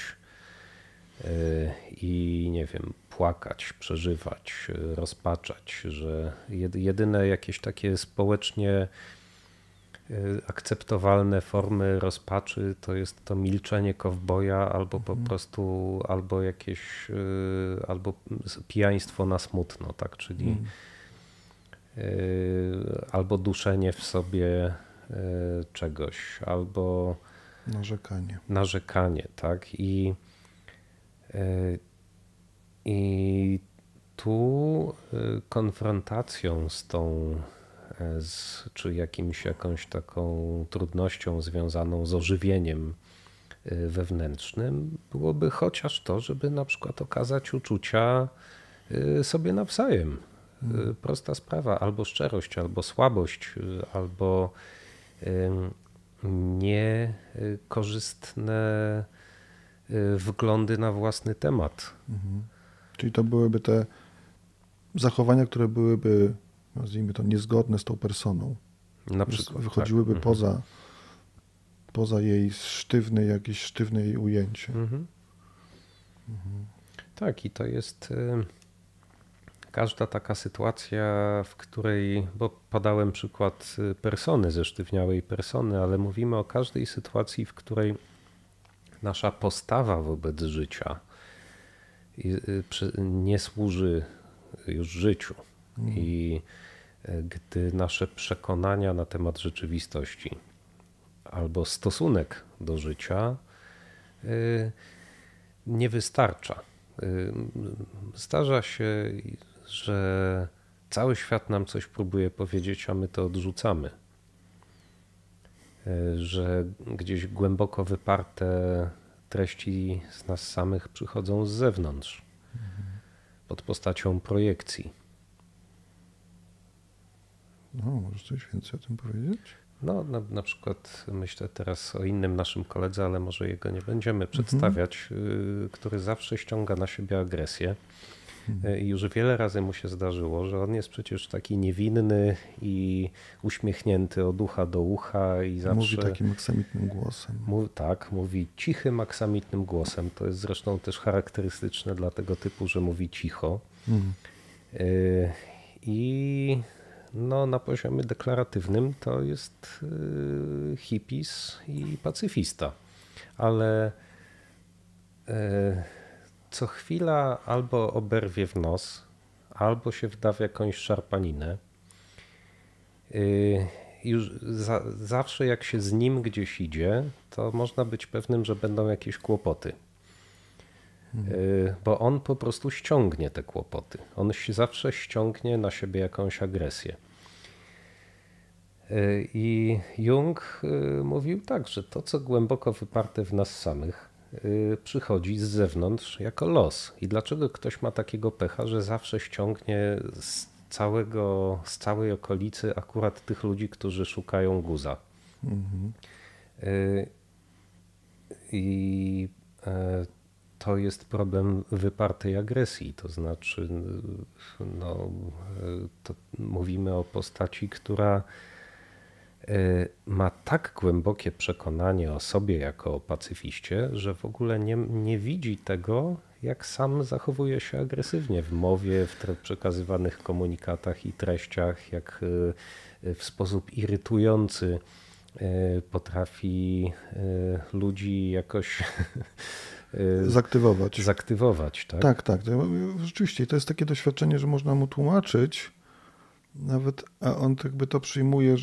i nie wiem, płakać, przeżywać, rozpaczać, że jedyne jakieś takie społecznie akceptowalne formy rozpaczy to jest to milczenie kowboja albo po prostu, albo jakieś, albo pijaństwo na smutno, tak, czyli albo duszenie w sobie czegoś, albo narzekanie, tak, i tu konfrontacją z tą czy jakąś taką trudnością związaną z ożywieniem wewnętrznym byłoby chociaż to, żeby na przykład okazać uczucia sobie nawzajem. Prosta sprawa, albo szczerość, albo słabość, albo niekorzystne wglądy na własny temat. Czyli to byłyby te zachowania, które byłyby, nazwijmy to, niezgodne z tą personą. Na przykład, wychodziłyby tak. poza jej jakieś sztywne jej ujęcie. Tak, i to jest każda taka sytuacja, w której, bo podałem przykład persony, zesztywniałej persony, ale mówimy o każdej sytuacji, w której nasza postawa wobec życia nie służy już życiu. I gdy nasze przekonania na temat rzeczywistości albo stosunek do życia nie wystarcza. Zdarza się, że cały świat nam coś próbuje powiedzieć, a my to odrzucamy. Że gdzieś głęboko wyparte treści z nas samych przychodzą z zewnątrz, pod postacią projekcji. No, możesz coś więcej o tym powiedzieć? No, na przykład myślę teraz o innym naszym koledze, ale może jego nie będziemy przedstawiać, który zawsze ściąga na siebie agresję. I już wiele razy mu się zdarzyło, że on jest przecież taki niewinny i uśmiechnięty od ucha do ucha i zawsze... Mówi takim aksamitnym głosem. Mówi cichym, aksamitnym głosem. To jest zresztą też charakterystyczne dla tego typu, że mówi cicho. I no, na poziomie deklaratywnym to jest hippies i pacyfista. ale co chwila albo oberwie w nos, albo się wda w jakąś szarpaninę. Już zawsze jak się z nim gdzieś idzie, to można być pewnym, że będą jakieś kłopoty. Bo on po prostu ściągnie te kłopoty. On zawsze ściągnie na siebie jakąś agresję. I Jung mówił tak, że to, co głęboko wyparte w nas samych, przychodzi z zewnątrz jako los. I dlaczego ktoś ma takiego pecha, że zawsze ściągnie z całej okolicy akurat tych ludzi, którzy szukają guza. I to jest problem wypartej agresji. To znaczy, to mówimy o postaci, która ma tak głębokie przekonanie o sobie jako o pacyfiście, że w ogóle nie widzi tego, jak sam zachowuje się agresywnie w mowie, w przekazywanych komunikatach i treściach, jak w sposób irytujący potrafi ludzi jakoś zaktywować. Tak? Tak. Rzeczywiście to jest takie doświadczenie, że można mu tłumaczyć, nawet, a on jakby to przyjmuje,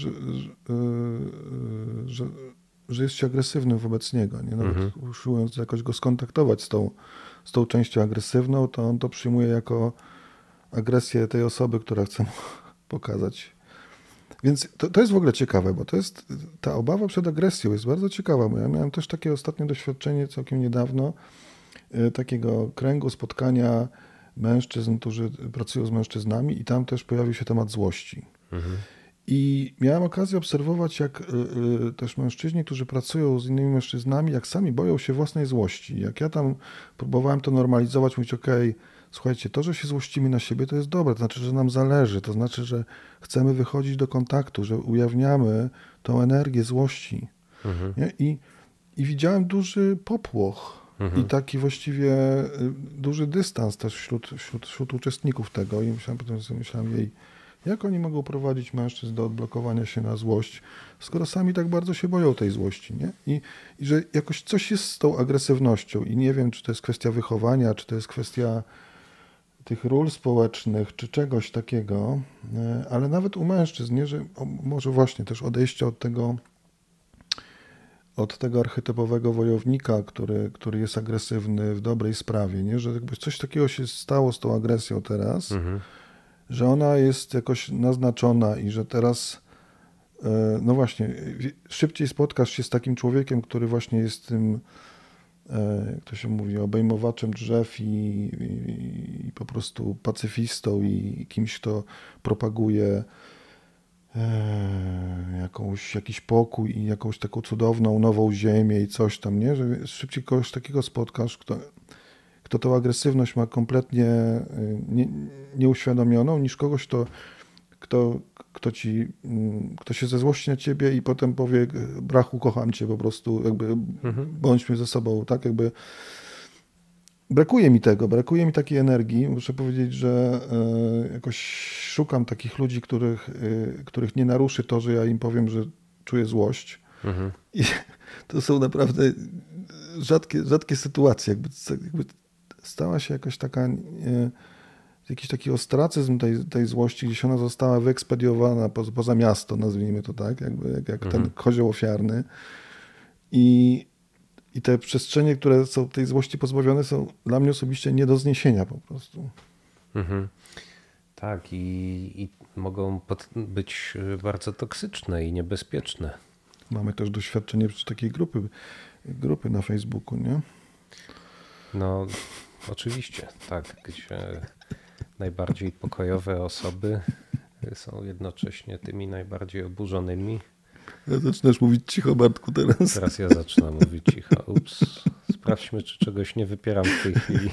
że jest się agresywnym wobec niego. Nie? Nawet usiłując jakoś go skontaktować z tą częścią agresywną, to on to przyjmuje jako agresję tej osoby, która chce mu pokazać. Więc to jest w ogóle ciekawe, bo to jest, ta obawa przed agresją jest bardzo ciekawa, bo ja miałem też takie ostatnie doświadczenie całkiem niedawno, takiego kręgu spotkania mężczyzn, którzy pracują z mężczyznami i tam też pojawił się temat złości. I miałem okazję obserwować, jak też mężczyźni, którzy pracują z innymi mężczyznami, jak sami boją się własnej złości. Jak ja tam próbowałem to normalizować, mówić, okej, słuchajcie, to, że się złościmy na siebie, to jest dobre, to znaczy, że nam zależy, to znaczy, że chcemy wychodzić do kontaktu, że ujawniamy tą energię złości. Nie? I widziałem duży popłoch i taki właściwie duży dystans też wśród uczestników tego i potem sobie myślałem, jak oni mogą prowadzić mężczyzn do odblokowania się na złość, skoro sami tak bardzo się boją tej złości, nie? I że jakoś coś jest z tą agresywnością i nie wiem, czy to jest kwestia wychowania, czy to jest kwestia tych ról społecznych, czy czegoś takiego, ale nawet u mężczyzn, nie? Że może właśnie też odejście od tego archetypowego wojownika, który jest agresywny w dobrej sprawie, nie? Że jakby coś takiego się stało z tą agresją teraz, że ona jest jakoś naznaczona i że teraz, no właśnie, szybciej spotkasz się z takim człowiekiem, który właśnie jest tym, jak to się mówi, obejmowaczem drzew i po prostu pacyfistą i kimś, kto propaguje jakiś pokój i jakąś taką cudowną, nową ziemię i coś tam, nie? Że szybciej kogoś takiego spotkasz, kto tą agresywność ma kompletnie nieuświadomioną, niż kogoś, kto się zezłości na ciebie i potem powie, brachu, kocham cię, po prostu jakby bądźmy ze sobą, tak jakby brakuje mi takiej energii. Muszę powiedzieć, że jakoś szukam takich ludzi, których nie naruszy to, że ja im powiem, że czuję złość. I to są naprawdę rzadkie sytuacje, jakby stała się jakaś taka, jakiś taki ostracyzm tej złości, gdzieś ona została wyekspediowana poza miasto, nazwijmy to tak, jak ten kozioł ofiarny. I te przestrzenie, które są tej złości pozbawione, są dla mnie osobiście nie do zniesienia po prostu. Tak, i mogą być bardzo toksyczne i niebezpieczne. Mamy też doświadczenie przy takiej grupy na Facebooku, nie? No, oczywiście, tak, gdzie najbardziej pokojowe osoby są jednocześnie tymi najbardziej oburzonymi. Ja zaczynasz mówić cicho, Bartku, teraz. Teraz ja zaczynam mówić cicho. Ups, sprawdźmy, czy czegoś nie wypieram w tej chwili.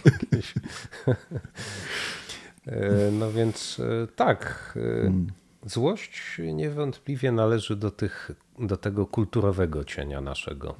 No więc tak, złość niewątpliwie należy do tego kulturowego cienia naszego.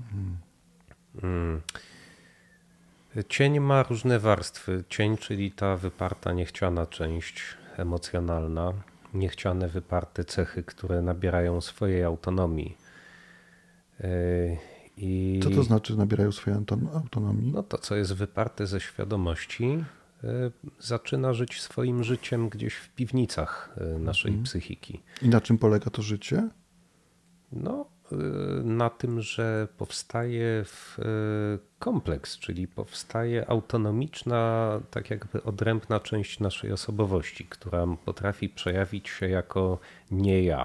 Cień ma różne warstwy. Cień, czyli ta wyparta, niechciana część emocjonalna, niechciane, wyparte cechy, które nabierają swojej autonomii. Co to znaczy nabierają swojej autonomii? No to, co jest wyparte ze świadomości, zaczyna żyć swoim życiem gdzieś w piwnicach naszej psychiki. I na czym polega to życie? No, na tym, że powstaje kompleks, czyli powstaje autonomiczna, tak jakby odrębna część naszej osobowości, która potrafi przejawić się jako nie ja.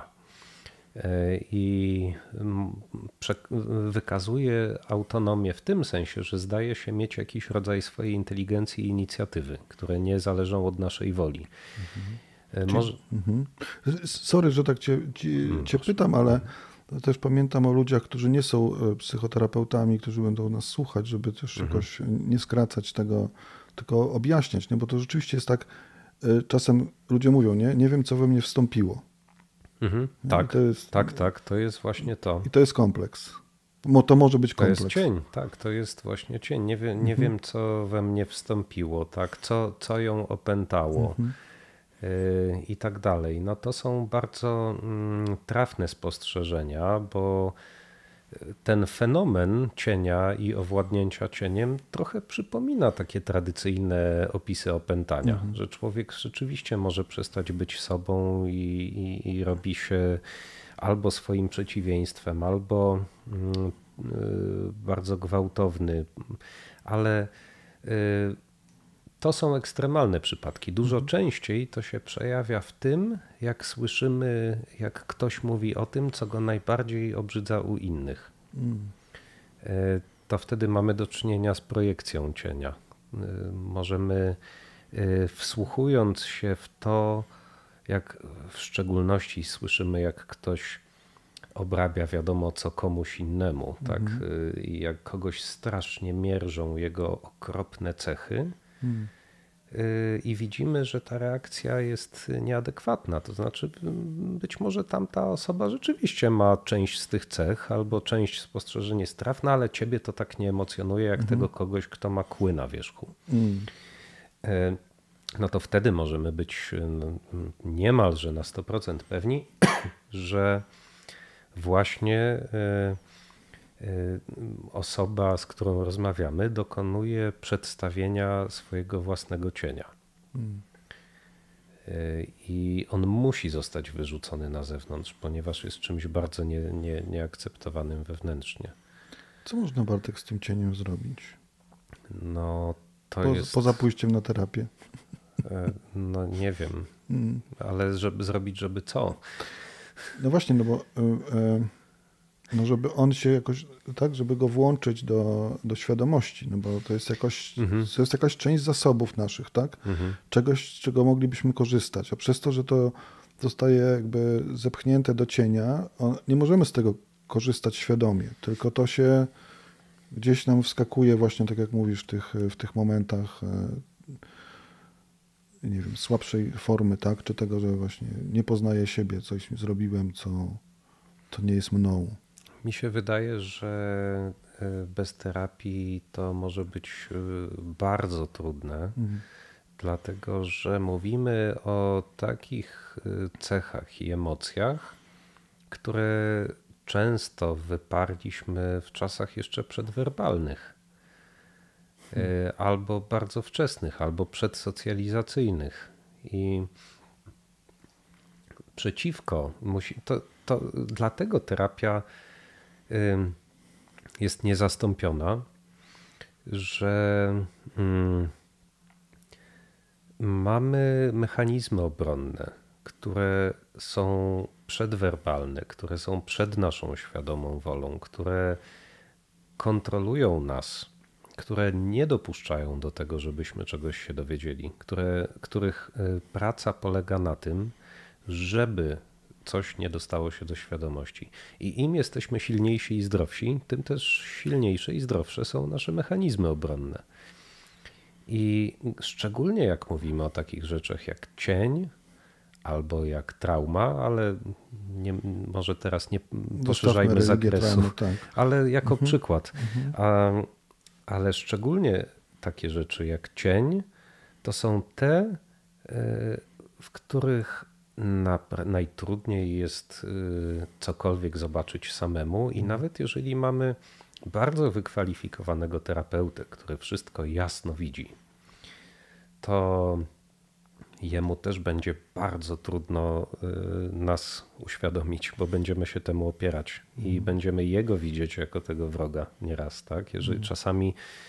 I wykazuje autonomię w tym sensie, że zdaje się mieć jakiś rodzaj swojej inteligencji i inicjatywy, które nie zależą od naszej woli. Sorry, że tak cię pytam, ale też pamiętam o ludziach, którzy nie są psychoterapeutami, którzy będą nas słuchać, żeby też jakoś nie skracać tego, tylko objaśniać, nie? Bo to rzeczywiście jest tak, czasem ludzie mówią, nie wiem, co we mnie wstąpiło. Tak, to jest właśnie to. I to jest kompleks. To może być kompleks. To jest cień, tak, to jest właśnie cień. Nie wiem, co we mnie wstąpiło, tak, co ją opętało i tak dalej. No to są bardzo trafne spostrzeżenia, bo ten fenomen cienia i owładnięcia cieniem trochę przypomina takie tradycyjne opisy opętania, że człowiek rzeczywiście może przestać być sobą i robi się albo swoim przeciwieństwem, albo bardzo gwałtowny, ale to są ekstremalne przypadki. Dużo częściej to się przejawia w tym, jak słyszymy, jak ktoś mówi o tym, co go najbardziej obrzydza u innych. To wtedy mamy do czynienia z projekcją cienia. Możemy, wsłuchując się w to, jak w szczególności słyszymy, jak ktoś obrabia wiadomo co komuś innemu, tak? I jak kogoś strasznie mierzą jego okropne cechy, i widzimy, że ta reakcja jest nieadekwatna. To znaczy, być może tamta osoba rzeczywiście ma część z tych cech albo część spostrzeżeń jest trafna, ale ciebie to tak nie emocjonuje jak tego kogoś, kto ma kły na wierzchu. No to wtedy możemy być niemalże na 100% pewni, że właśnie osoba, z którą rozmawiamy, dokonuje przedstawienia swojego własnego cienia. I on musi zostać wyrzucony na zewnątrz, ponieważ jest czymś bardzo nieakceptowanym wewnętrznie. Co można, Bartek, z tym cieniem zrobić? No poza pójściem na terapię. No nie wiem, ale żeby co? No właśnie, no bo no żeby on się jakoś, tak, żeby go włączyć do świadomości, no bo to jest jakaś część zasobów naszych, tak? Czegoś, z czego moglibyśmy korzystać, a przez to, że to zostaje jakby zepchnięte do cienia, nie możemy z tego korzystać świadomie, tylko to się gdzieś nam wskakuje właśnie, tak jak mówisz, w tych momentach nie wiem, słabszej formy, tak? Czy tego, że właśnie nie poznaję siebie, coś zrobiłem, co nie jest mną. Mi się wydaje, że bez terapii to może być bardzo trudne, dlatego że mówimy o takich cechach i emocjach, które często wyparliśmy w czasach jeszcze przedwerbalnych, albo bardzo wczesnych, albo przedsocjalizacyjnych. I przeciwko to dlatego terapia jest niezastąpiona, że mamy mechanizmy obronne, które są przedwerbalne, które są przed naszą świadomą wolą, które kontrolują nas, które nie dopuszczają do tego, żebyśmy czegoś się dowiedzieli, których praca polega na tym, żeby coś nie dostało się do świadomości. I im jesteśmy silniejsi i zdrowsi, tym też silniejsze i zdrowsze są nasze mechanizmy obronne. I szczególnie jak mówimy o takich rzeczach jak cień albo jak trauma, ale może teraz nie poszerzajmy zakresu, tak. Ale jako przykład. Ale szczególnie takie rzeczy jak cień to są te, w których najtrudniej jest cokolwiek zobaczyć samemu i nawet jeżeli mamy bardzo wykwalifikowanego terapeutę, który wszystko jasno widzi, to jemu też będzie bardzo trudno nas uświadomić, bo będziemy się temu opierać i będziemy jego widzieć jako tego wroga nieraz, tak? Jeżeli czasami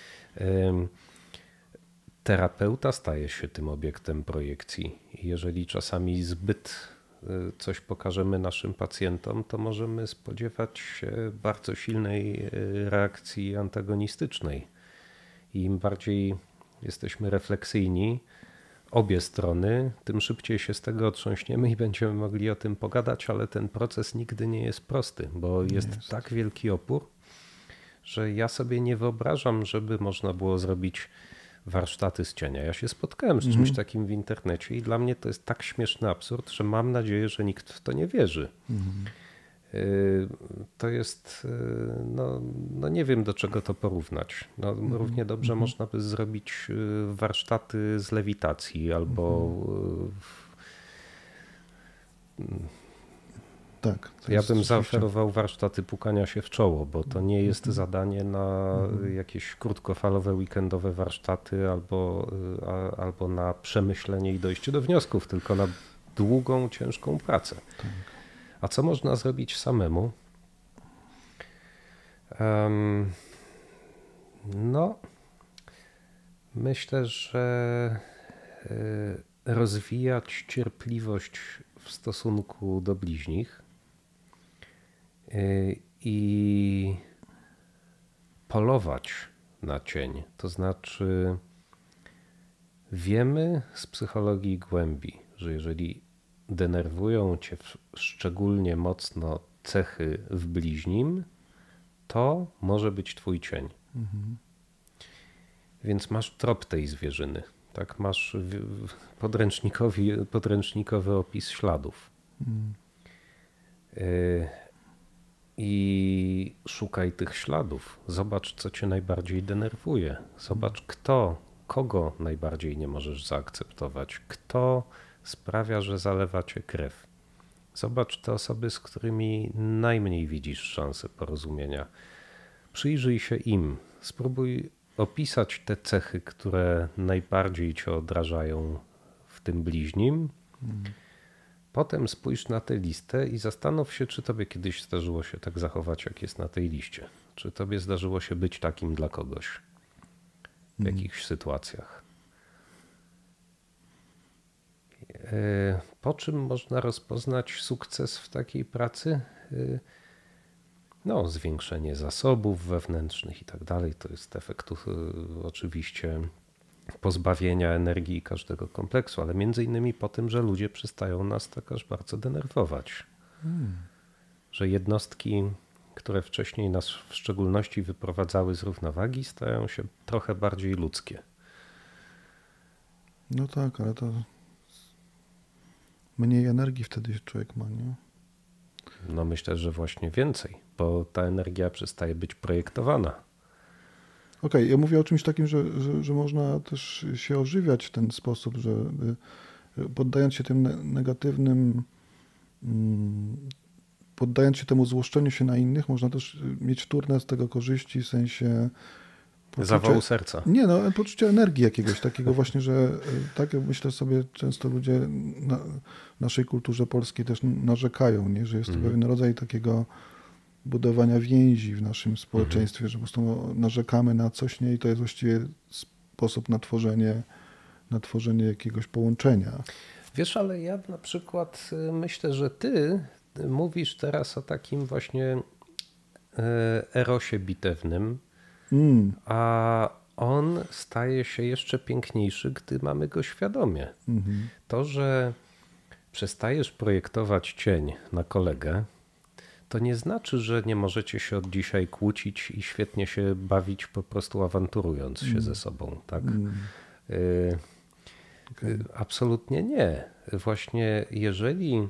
terapeuta staje się tym obiektem projekcji i jeżeli czasami zbyt coś pokażemy naszym pacjentom, to możemy spodziewać się bardzo silnej reakcji antagonistycznej. I im bardziej jesteśmy refleksyjni, obie strony, tym szybciej się z tego otrząśniemy i będziemy mogli o tym pogadać, ale ten proces nigdy nie jest prosty, bo jest tak wielki opór, że ja sobie nie wyobrażam, żeby można było zrobić warsztaty z cienia. Ja się spotkałem z czymś takim w internecie i dla mnie to jest tak śmieszny absurd, że mam nadzieję, że nikt w to nie wierzy. To jest, no nie wiem do czego to porównać. No, równie dobrze można by zrobić warsztaty z lewitacji albo Tak. Ja bym zaoferował warsztaty pukania się w czoło, bo to nie jest zadanie na jakieś krótkofalowe, weekendowe warsztaty albo na przemyślenie i dojście do wniosków, tylko na długą, ciężką pracę. Tak. A co można zrobić samemu? No, myślę, że rozwijać cierpliwość w stosunku do bliźnich i polować na cień. To znaczy wiemy z psychologii głębi, że jeżeli denerwują cię szczególnie mocno cechy w bliźnim, to może być twój cień. Więc masz trop tej zwierzyny. Tak, masz podręcznikowy opis śladów. I szukaj tych śladów. Zobacz, co cię najbardziej denerwuje. Zobacz, kogo najbardziej nie możesz zaakceptować. Kto sprawia, że zalewa cię krew. Zobacz te osoby, z którymi najmniej widzisz szansy porozumienia. Przyjrzyj się im. Spróbuj opisać te cechy, które najbardziej cię odrażają w tym bliźnim. Potem spójrz na tę listę i zastanów się, czy tobie kiedyś zdarzyło się tak zachować, jak jest na tej liście. Czy tobie zdarzyło się być takim dla kogoś w jakichś sytuacjach. Po czym można rozpoznać sukces w takiej pracy? No, zwiększenie zasobów wewnętrznych i tak dalej. To jest efekt oczywiście pozbawienia energii każdego kompleksu, ale między innymi po tym, że ludzie przestają nas tak aż bardzo denerwować. Że jednostki, które wcześniej nas w szczególności wyprowadzały z równowagi, stają się trochę bardziej ludzkie. No tak, ale to mniej energii wtedy człowiek ma, nie? No myślę, że właśnie więcej, bo ta energia przestaje być projektowana. Okej, ja mówię o czymś takim, że można też się ożywiać w ten sposób, że poddając się tym negatywnym, poddając się temu złoszczeniu się na innych, można też mieć wtórne z tego korzyści, w sensie zawału serca. Nie, no poczucie energii jakiegoś takiego właśnie, że tak jak myślę sobie, często ludzie w naszej kulturze polskiej też narzekają, nie? Że jest to pewien rodzaj takiego budowania więzi w naszym społeczeństwie, że po prostu narzekamy na coś, nie? I to jest właściwie sposób na tworzenie jakiegoś połączenia. Wiesz, ale ja na przykład myślę, że ty mówisz teraz o takim właśnie erosie bitewnym, a on staje się jeszcze piękniejszy, gdy mamy go świadomie. To, że przestajesz projektować cień na kolegę, to nie znaczy, że nie możecie się od dzisiaj kłócić i świetnie się bawić, po prostu awanturując się ze sobą. Tak? Absolutnie nie. Właśnie jeżeli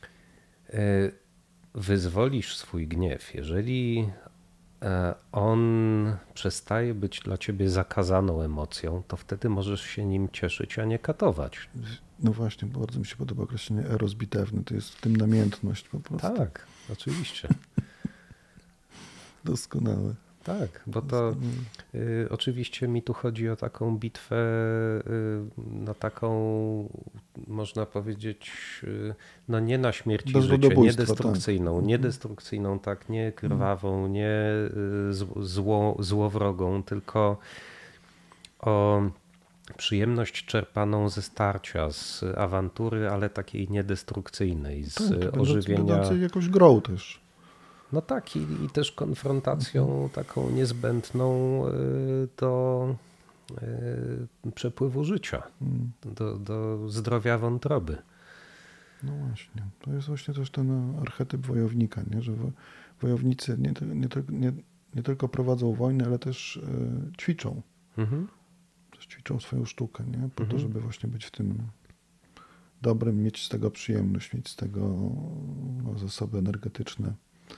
wyzwolisz swój gniew, jeżeli on przestaje być dla ciebie zakazaną emocją, to wtedy możesz się nim cieszyć, a nie katować. No właśnie, bardzo mi się podoba określenie eros bitewny. To jest w tym namiętność po prostu. Tak, oczywiście. Doskonałe. Tak, bo to oczywiście mi tu chodzi o taką bitwę, no taką można powiedzieć, no nie na śmierć i Bez życie, ludobójstwa, niedestrukcyjną, tak. niedestrukcyjną, tak, nie krwawą, nie złowrogą, tylko o przyjemność czerpaną ze starcia, z awantury, ale takiej niedestrukcyjnej, z ożywienia. Będącej jakoś grą też. No tak, i też konfrontacją taką niezbędną do przepływu życia, do zdrowia wątroby. No właśnie, to jest właśnie też ten archetyp wojownika, nie? Że wojownicy nie tylko prowadzą wojnę, ale też ćwiczą. Też ćwiczą swoją sztukę, nie? Po to, żeby właśnie być w tym dobrym, mieć z tego przyjemność, mieć z tego zasoby energetyczne.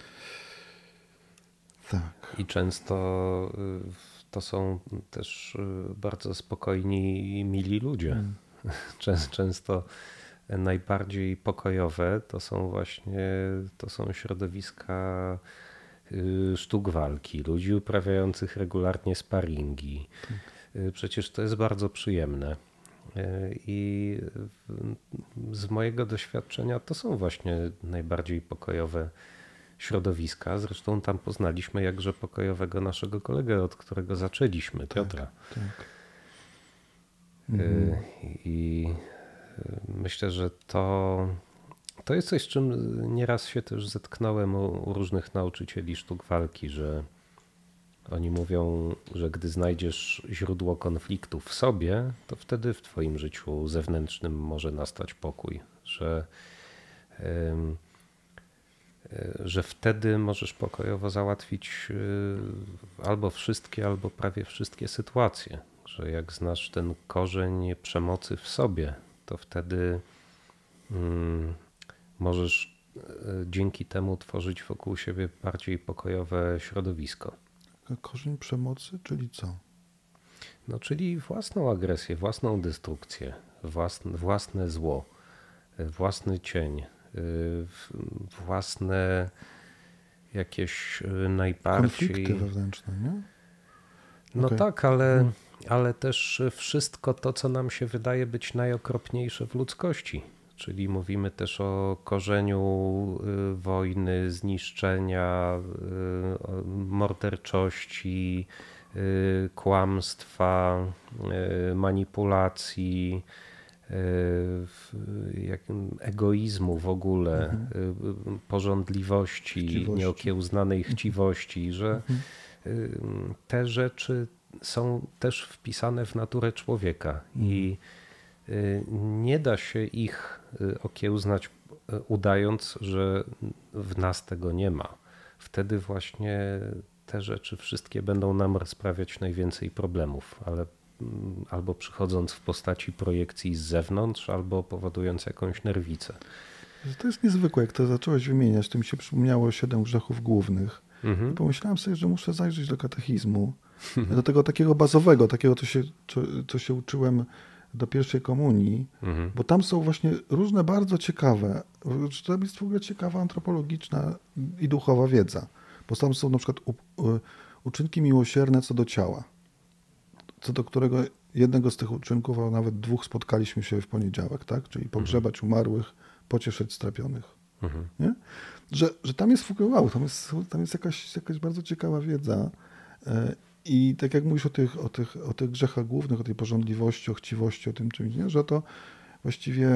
Tak. I często to są też bardzo spokojni i mili ludzie. Często najbardziej pokojowe to są środowiska sztuk walki, ludzi uprawiających regularnie sparingi. Przecież to jest bardzo przyjemne. I z mojego doświadczenia to są właśnie najbardziej pokojowe środowiska. Zresztą tam poznaliśmy jakże pokojowego naszego kolegę, od którego zaczęliśmy, Piotra. Tak. I myślę, że to jest coś, z czym nieraz się też zetknąłem u różnych nauczycieli sztuk walki, że oni mówią, że gdy znajdziesz źródło konfliktu w sobie, to wtedy w twoim życiu zewnętrznym może nastać pokój, że wtedy możesz pokojowo załatwić albo wszystkie, albo prawie wszystkie sytuacje. Że jak znasz ten korzeń przemocy w sobie, to wtedy możesz dzięki temu tworzyć wokół siebie bardziej pokojowe środowisko. Korzeń przemocy, czyli co? No, czyli własną agresję, własną destrukcję, własne zło, własny cień, własne jakieś najbardziej... Konflikty wewnętrzne, nie? No Okay. tak, ale też wszystko to, co nam się wydaje być najokropniejsze w ludzkości. Czyli mówimy też o korzeniu wojny, zniszczenia, morderczości, kłamstwa, manipulacji, egoizmu w ogóle, pożądliwości, nieokiełznanej chciwości, że te rzeczy są też wpisane w naturę człowieka i nie da się ich okiełznać, udając, że w nas tego nie ma. Wtedy właśnie te rzeczy wszystkie będą nam sprawiać najwięcej problemów, ale albo przychodząc w postaci projekcji z zewnątrz, albo powodując jakąś nerwicę. To jest niezwykłe, jak to zacząłeś wymieniać, to mi się przypomniało 7 grzechów głównych. I pomyślałem sobie, że muszę zajrzeć do katechizmu, do tego takiego bazowego, takiego, co się uczyłem do pierwszej komunii, bo tam są właśnie różne bardzo ciekawe, to jest w ogóle ciekawa antropologiczna i duchowa wiedza, bo tam są na przykład uczynki miłosierne co do ciała, co do którego jednego z tych uczynków, a nawet dwóch spotkaliśmy się w poniedziałek, tak? Czyli pogrzebać umarłych, pocieszyć strapionych. Nie? Że tam jest w ogóle wow, tam jest jakaś bardzo ciekawa wiedza. I tak jak mówisz o tych grzechach głównych, o tej pożądliwości, o chciwości, o tym czymś, nie? Że to właściwie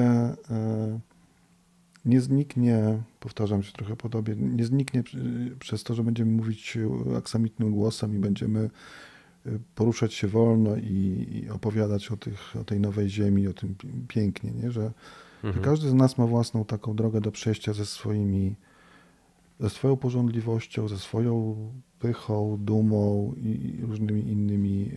nie zniknie, powtarzam się trochę podobnie, nie zniknie przez to, że będziemy mówić aksamitnym głosem i będziemy poruszać się wolno i opowiadać o tej nowej ziemi, o tym pięknie, nie? Że każdy z nas ma własną taką drogę do przejścia ze swoją pożądliwością, ze swoją pychą, dumą i różnymi innymi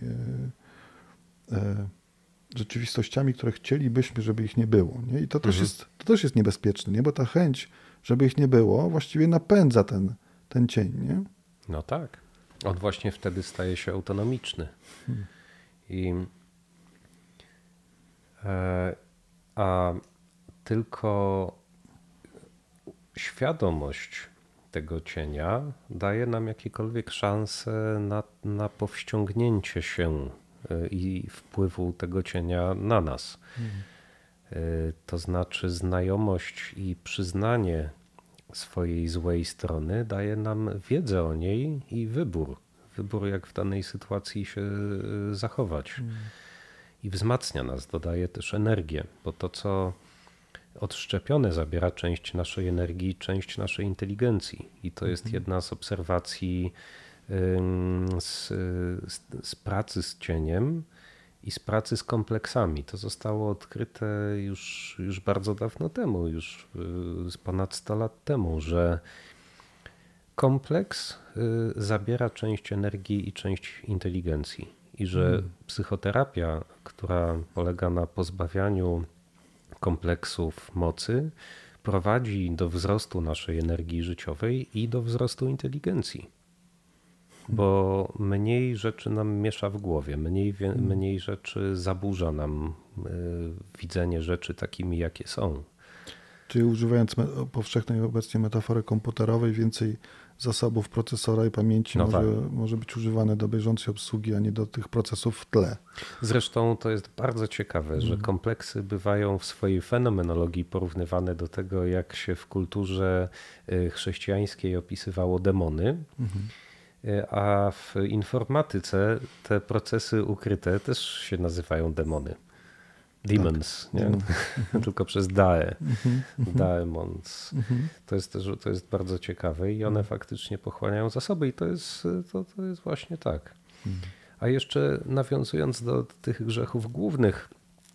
rzeczywistościami, które chcielibyśmy, żeby ich nie było. Nie? I to też jest niebezpieczne, nie? Bo ta chęć, żeby ich nie było, właściwie napędza ten cień. Nie? No tak. On właśnie wtedy staje się autonomiczny. A tylko świadomość tego cienia daje nam jakiekolwiek szanse na powściągnięcie się i wpływu tego cienia na nas. To znaczy znajomość i przyznanie swojej złej strony daje nam wiedzę o niej i wybór. Wybór, jak w danej sytuacji się zachować. I wzmacnia nas, dodaje też energię, bo to, co odszczepione, zabiera część naszej energii, część naszej inteligencji. I to jest jedna z obserwacji z pracy z cieniem i z pracy z kompleksami. To zostało odkryte już bardzo dawno temu, już z ponad 100 lat temu, że kompleks zabiera część energii i część inteligencji. I że psychoterapia, która polega na pozbawianiu kompleksów mocy, prowadzi do wzrostu naszej energii życiowej i do wzrostu inteligencji. Bo mniej rzeczy nam miesza w głowie, mniej rzeczy zaburza nam widzenie rzeczy takimi, jakie są. Czyli używając powszechnej obecnie metafory komputerowej, więcej zasobów procesora i pamięci może być używane do bieżącej obsługi, a nie do tych procesów w tle. Zresztą to jest bardzo ciekawe, że kompleksy bywają w swojej fenomenologii porównywane do tego, jak się w kulturze chrześcijańskiej opisywało demony. A w informatyce te procesy ukryte też się nazywają demony. Demons, tak, nie? Tylko przez DAE. Daemons. To jest bardzo ciekawe i one faktycznie pochłaniają zasoby i to jest właśnie tak. A jeszcze nawiązując do tych grzechów głównych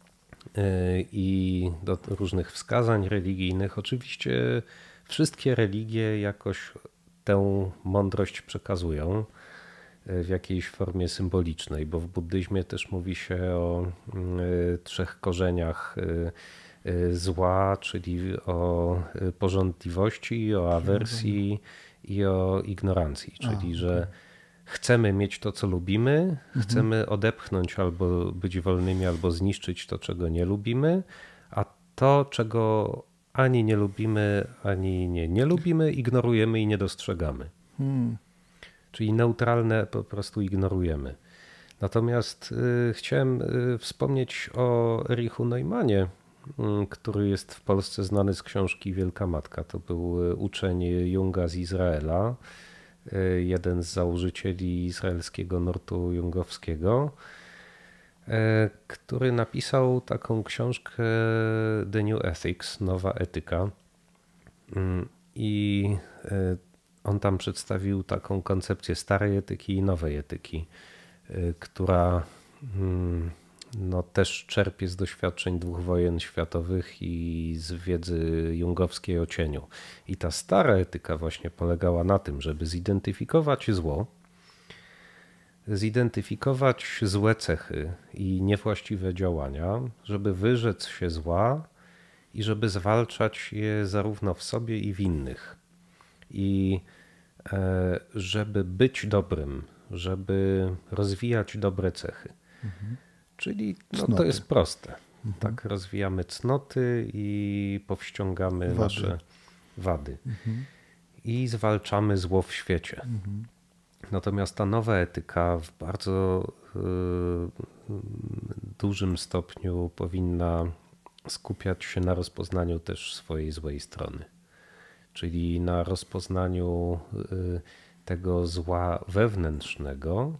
i do różnych wskazań religijnych, oczywiście wszystkie religie jakoś tę mądrość przekazują w jakiejś formie symbolicznej, bo w buddyzmie też mówi się o 3 korzeniach zła, czyli o pożądliwości, o awersji i o ignorancji, czyli że chcemy mieć to, co lubimy, chcemy odepchnąć albo być wolnymi, albo zniszczyć to, czego nie lubimy, a to, czego ani nie lubimy, ani nie lubimy, ignorujemy i nie dostrzegamy. Czyli neutralne po prostu ignorujemy. Natomiast chciałem wspomnieć o Erichu Neumanie, który jest w Polsce znany z książki Wielka Matka. To był uczeń Junga z Izraela, jeden z założycieli izraelskiego nurtu jungowskiego, który napisał taką książkę The New Ethics, Nowa Etyka. I on tam przedstawił taką koncepcję starej etyki i nowej etyki, która też czerpie z doświadczeń 2 wojen światowych i z wiedzy jungowskiej o cieniu. I ta stara etyka właśnie polegała na tym, żeby zidentyfikować zło, zidentyfikować złe cechy i niewłaściwe działania, żeby wyrzec się zła i żeby zwalczać je zarówno w sobie i w innych. I żeby być dobrym, żeby rozwijać dobre cechy. Czyli to jest proste. Tak, rozwijamy cnoty i powściągamy nasze wady. I zwalczamy zło w świecie. Natomiast ta nowa etyka w bardzo dużym stopniu powinna skupiać się na rozpoznaniu też swojej złej strony. Czyli na rozpoznaniu tego zła wewnętrznego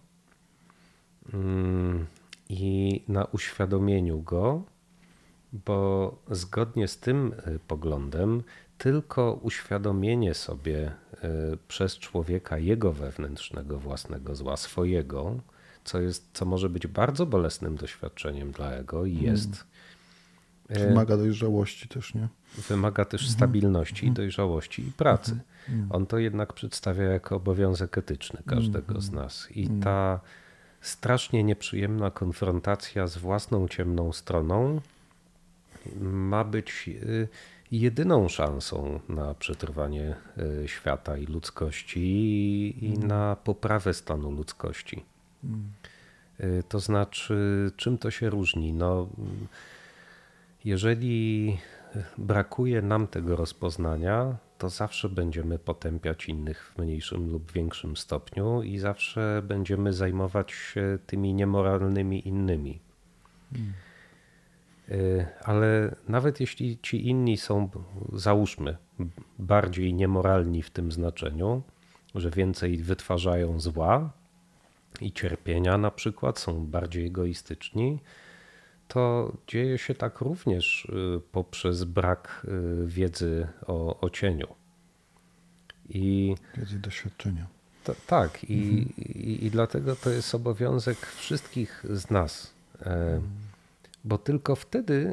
i na uświadomieniu go, bo zgodnie z tym poglądem tylko uświadomienie sobie przez człowieka jego wewnętrznego własnego zła, swojego, co może być bardzo bolesnym doświadczeniem dla ego i jest. Wymaga dojrzałości też, nie? Wymaga też stabilności, dojrzałości i pracy. On to jednak przedstawia jako obowiązek etyczny każdego z nas. I ta strasznie nieprzyjemna konfrontacja z własną ciemną stroną ma być jedyną szansą na przetrwanie świata i ludzkości i na poprawę stanu ludzkości. To znaczy, czym to się różni? Jeżeli brakuje nam tego rozpoznania, to zawsze będziemy potępiać innych w mniejszym lub większym stopniu i zawsze będziemy zajmować się tymi niemoralnymi innymi. Ale nawet jeśli ci inni są, załóżmy, bardziej niemoralni w tym znaczeniu, że więcej wytwarzają zła i cierpienia na przykład, są bardziej egoistyczni, to dzieje się tak również poprzez brak wiedzy o cieniu. Wiedzy i doświadczenia. Tak, i dlatego to jest obowiązek wszystkich z nas, bo tylko wtedy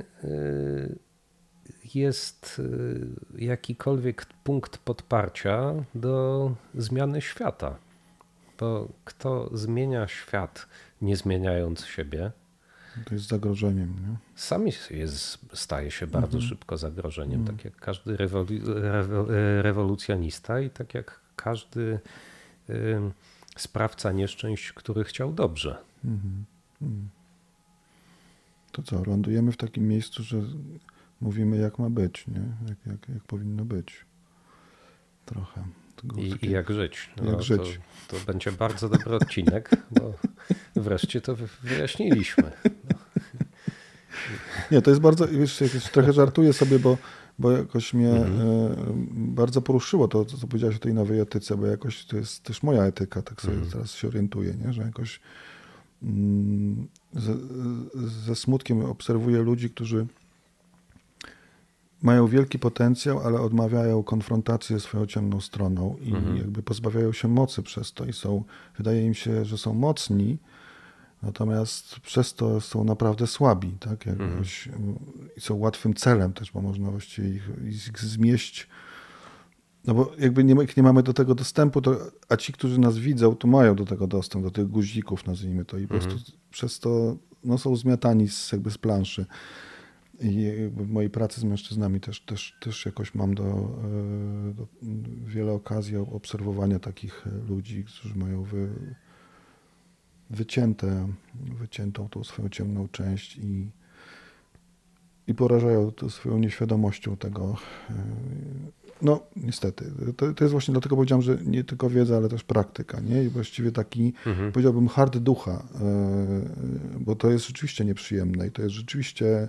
jest jakikolwiek punkt podparcia do zmiany świata. Bo kto zmienia świat, nie zmieniając siebie, to jest zagrożeniem. Nie? Sam staje się bardzo szybko zagrożeniem, tak jak każdy rewolucjonista i tak jak każdy sprawca nieszczęść, który chciał dobrze. To co, lądujemy w takim miejscu, że mówimy jak ma być, nie? Jak powinno być. Trochę. I jak żyć. No, jak żyć. To będzie bardzo dobry odcinek, bo wreszcie to wyjaśniliśmy. Nie, to jest bardzo, wiesz, trochę żartuję sobie, bo jakoś mnie bardzo poruszyło to, co powiedziałeś o tej nowej etyce, bo jakoś to jest też moja etyka, tak sobie teraz się orientuję, nie? Że jakoś ze smutkiem obserwuję ludzi, którzy mają wielki potencjał, ale odmawiają konfrontacji ze swoją ciemną stroną i jakby pozbawiają się mocy przez to i wydaje im się, że są mocni, natomiast przez to są naprawdę słabi, tak? Jakoś, i są łatwym celem też, bo można właściwie ich zmieść. No bo jakby nie mamy do tego dostępu, a ci, którzy nas widzą, to mają do tego dostęp, do tych guzików, nazwijmy to, i po prostu przez to są zmiatani z planszy. I w mojej pracy z mężczyznami też jakoś mam wiele okazji obserwowania takich ludzi, którzy mają wyciętą tą swoją ciemną część i porażają to swoją nieświadomością tego. No niestety, to jest właśnie dlatego powiedziałem, że nie tylko wiedza, ale też praktyka, nie? I właściwie taki, powiedziałbym, hard ducha, bo to jest rzeczywiście nieprzyjemne i to jest rzeczywiście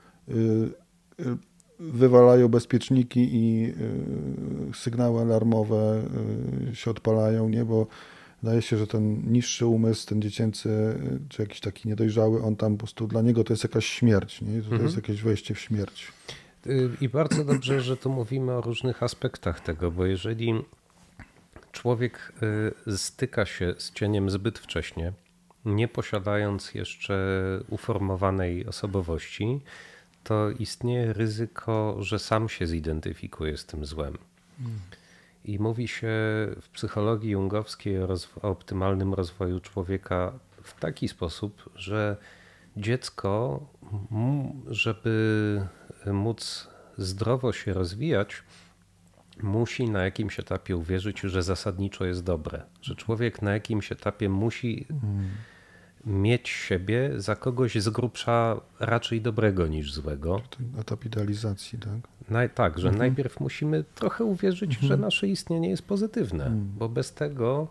wywalają bezpieczniki i sygnały alarmowe się odpalają, nie? Bo wydaje się, że ten niższy umysł, ten dziecięcy, czy jakiś taki niedojrzały, on tam po prostu dla niego to jest jakaś śmierć, nie? To jest jakieś wejście w śmierć. I bardzo dobrze, że tu mówimy o różnych aspektach tego, bo jeżeli człowiek styka się z cieniem zbyt wcześnie, nie posiadając jeszcze uformowanej osobowości, to istnieje ryzyko, że sam się zidentyfikuje z tym złem. I mówi się w psychologii jungowskiej o optymalnym rozwoju człowieka w taki sposób, że dziecko, żeby móc zdrowo się rozwijać, musi na jakimś etapie uwierzyć, że zasadniczo jest dobre. Że człowiek na jakimś etapie musi mieć siebie za kogoś z grubsza raczej dobrego niż złego. Etap idealizacji, tak? Tak, że najpierw musimy trochę uwierzyć, że nasze istnienie jest pozytywne, bo bez tego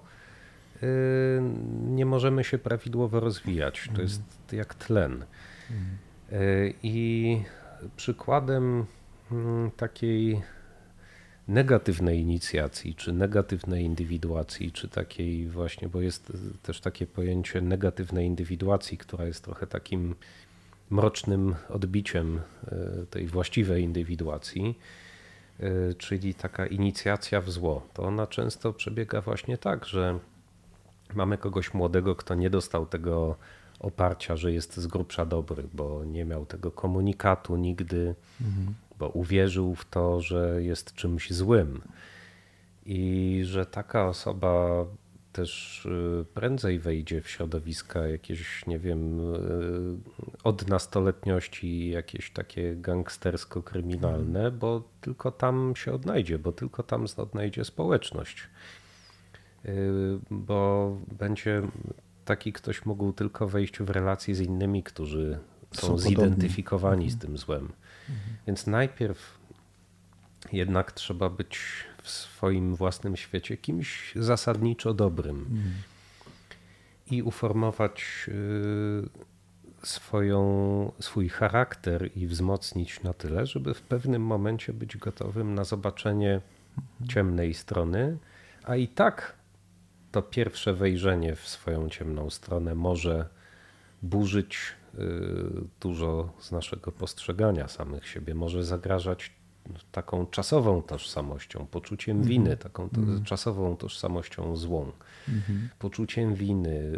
nie możemy się prawidłowo rozwijać. To jest jak tlen. I przykładem takiej negatywnej inicjacji, czy negatywnej indywiduacji, czy takiej właśnie, bo jest też takie pojęcie negatywnej indywiduacji, która jest trochę takim mrocznym odbiciem tej właściwej indywiduacji, czyli taka inicjacja w zło. To ona często przebiega właśnie tak, że mamy kogoś młodego, kto nie dostał tego oparcia, że jest z grubsza dobry, bo nie miał tego komunikatu nigdy, bo uwierzył w to, że jest czymś złym i że taka osoba też prędzej wejdzie w środowiska jakieś, nie wiem, od nastoletniości jakieś takie gangstersko-kryminalne, bo tylko tam się odnajdzie, bo tylko tam odnajdzie społeczność. Bo będzie taki ktoś mógł tylko wejść w relacje z innymi, którzy są zidentyfikowani z tym złem. Więc najpierw jednak trzeba być w swoim własnym świecie kimś zasadniczo dobrym i uformować swój charakter i wzmocnić na tyle, żeby w pewnym momencie być gotowym na zobaczenie ciemnej strony, a i tak to pierwsze wejrzenie w swoją ciemną stronę może burzyć dużo z naszego postrzegania samych siebie, może zagrażać taką czasową tożsamością, poczuciem winy, taką czasową tożsamością złą, poczuciem winy,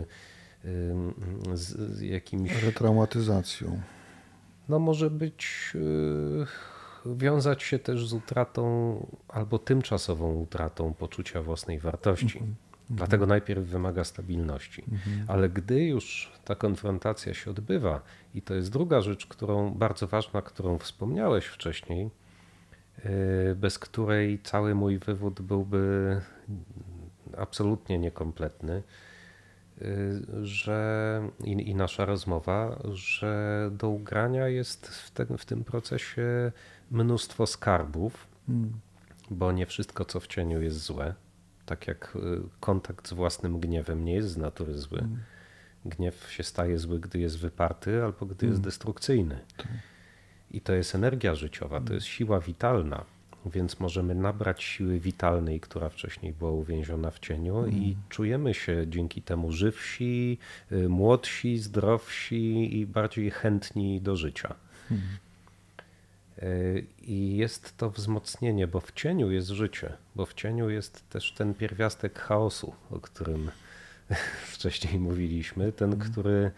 z jakimś... Retraumatyzacją. No może być, wiązać się też z utratą albo tymczasową utratą poczucia własnej wartości. Dlatego najpierw wymaga stabilności. Ale gdy już ta konfrontacja się odbywa, i to jest druga rzecz, bardzo ważna, którą wspomniałeś wcześniej, bez której cały mój wywód byłby absolutnie niekompletny, i nasza rozmowa, że do ugrania jest w tym procesie mnóstwo skarbów, bo nie wszystko, co w cieniu, jest złe. Tak jak kontakt z własnym gniewem nie jest z natury zły. Gniew się staje zły, gdy jest wyparty albo gdy jest destrukcyjny. I to jest energia życiowa, to jest siła witalna. Więc możemy nabrać siły witalnej, która wcześniej była uwięziona w cieniu i czujemy się dzięki temu żywsi, młodsi, zdrowsi i bardziej chętni do życia. I jest to wzmocnienie, bo w cieniu jest życie, bo w cieniu jest też ten pierwiastek chaosu, o którym wcześniej mówiliśmy, ten, który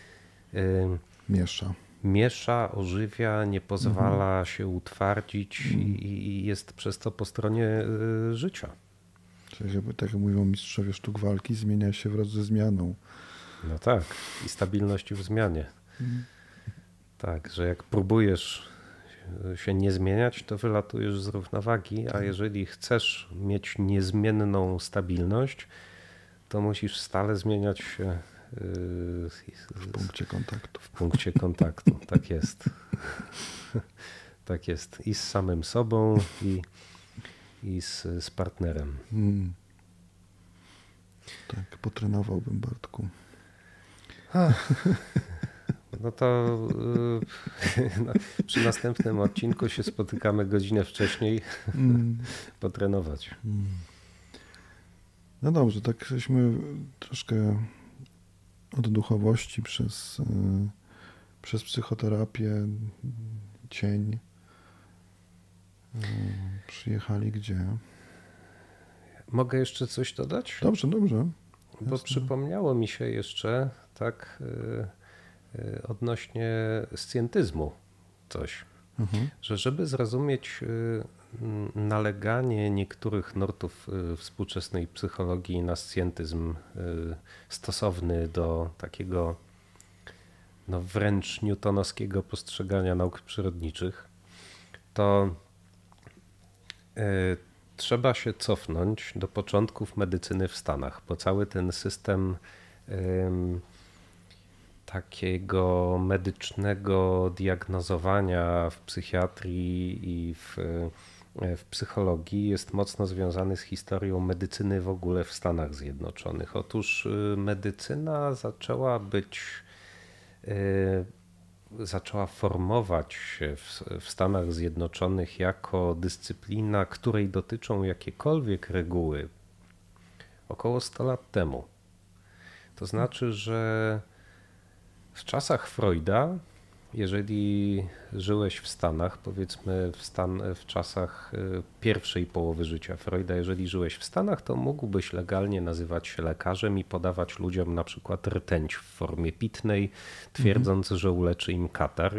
miesza, ożywia, nie pozwala się utwardzić i jest przez to po stronie życia. Czyli tak jak mówią mistrzowie sztuk walki, zmienia się wraz ze zmianą. No tak, i stabilność w zmianie. Tak, że jak próbujesz się nie zmieniać, to wylatujesz z równowagi, a jeżeli chcesz mieć niezmienną stabilność, to musisz stale zmieniać się w punkcie kontaktu. W punkcie kontaktu, tak jest. Tak jest. I z samym sobą, i z partnerem. Tak, potrenowałbym, Bartku. No to przy następnym odcinku się spotykamy godzinę wcześniej. Potrenować. No dobrze, tak żeśmy troszkę od duchowości przez psychoterapię, cień przyjechali gdzie? Mogę jeszcze coś dodać? Dobrze. Bo przypomniało mi się jeszcze tak odnośnie scjentyzmu coś, że żeby zrozumieć naleganie niektórych nurtów współczesnej psychologii na scjentyzm stosowny do takiego wręcz newtonowskiego postrzegania nauk przyrodniczych, to trzeba się cofnąć do początków medycyny w Stanach, bo cały ten system takiego medycznego diagnozowania w psychiatrii i w psychologii jest mocno związany z historią medycyny w ogóle w Stanach Zjednoczonych. Otóż medycyna zaczęła formować się w Stanach Zjednoczonych jako dyscyplina, której dotyczą jakiekolwiek reguły około 100 lat temu. To znaczy, że w czasach Freuda, jeżeli żyłeś w Stanach, powiedzmy w czasach pierwszej połowy życia Freuda, jeżeli żyłeś w Stanach, to mógłbyś legalnie nazywać się lekarzem i podawać ludziom na przykład rtęć w formie pitnej, twierdząc, że uleczy im katar.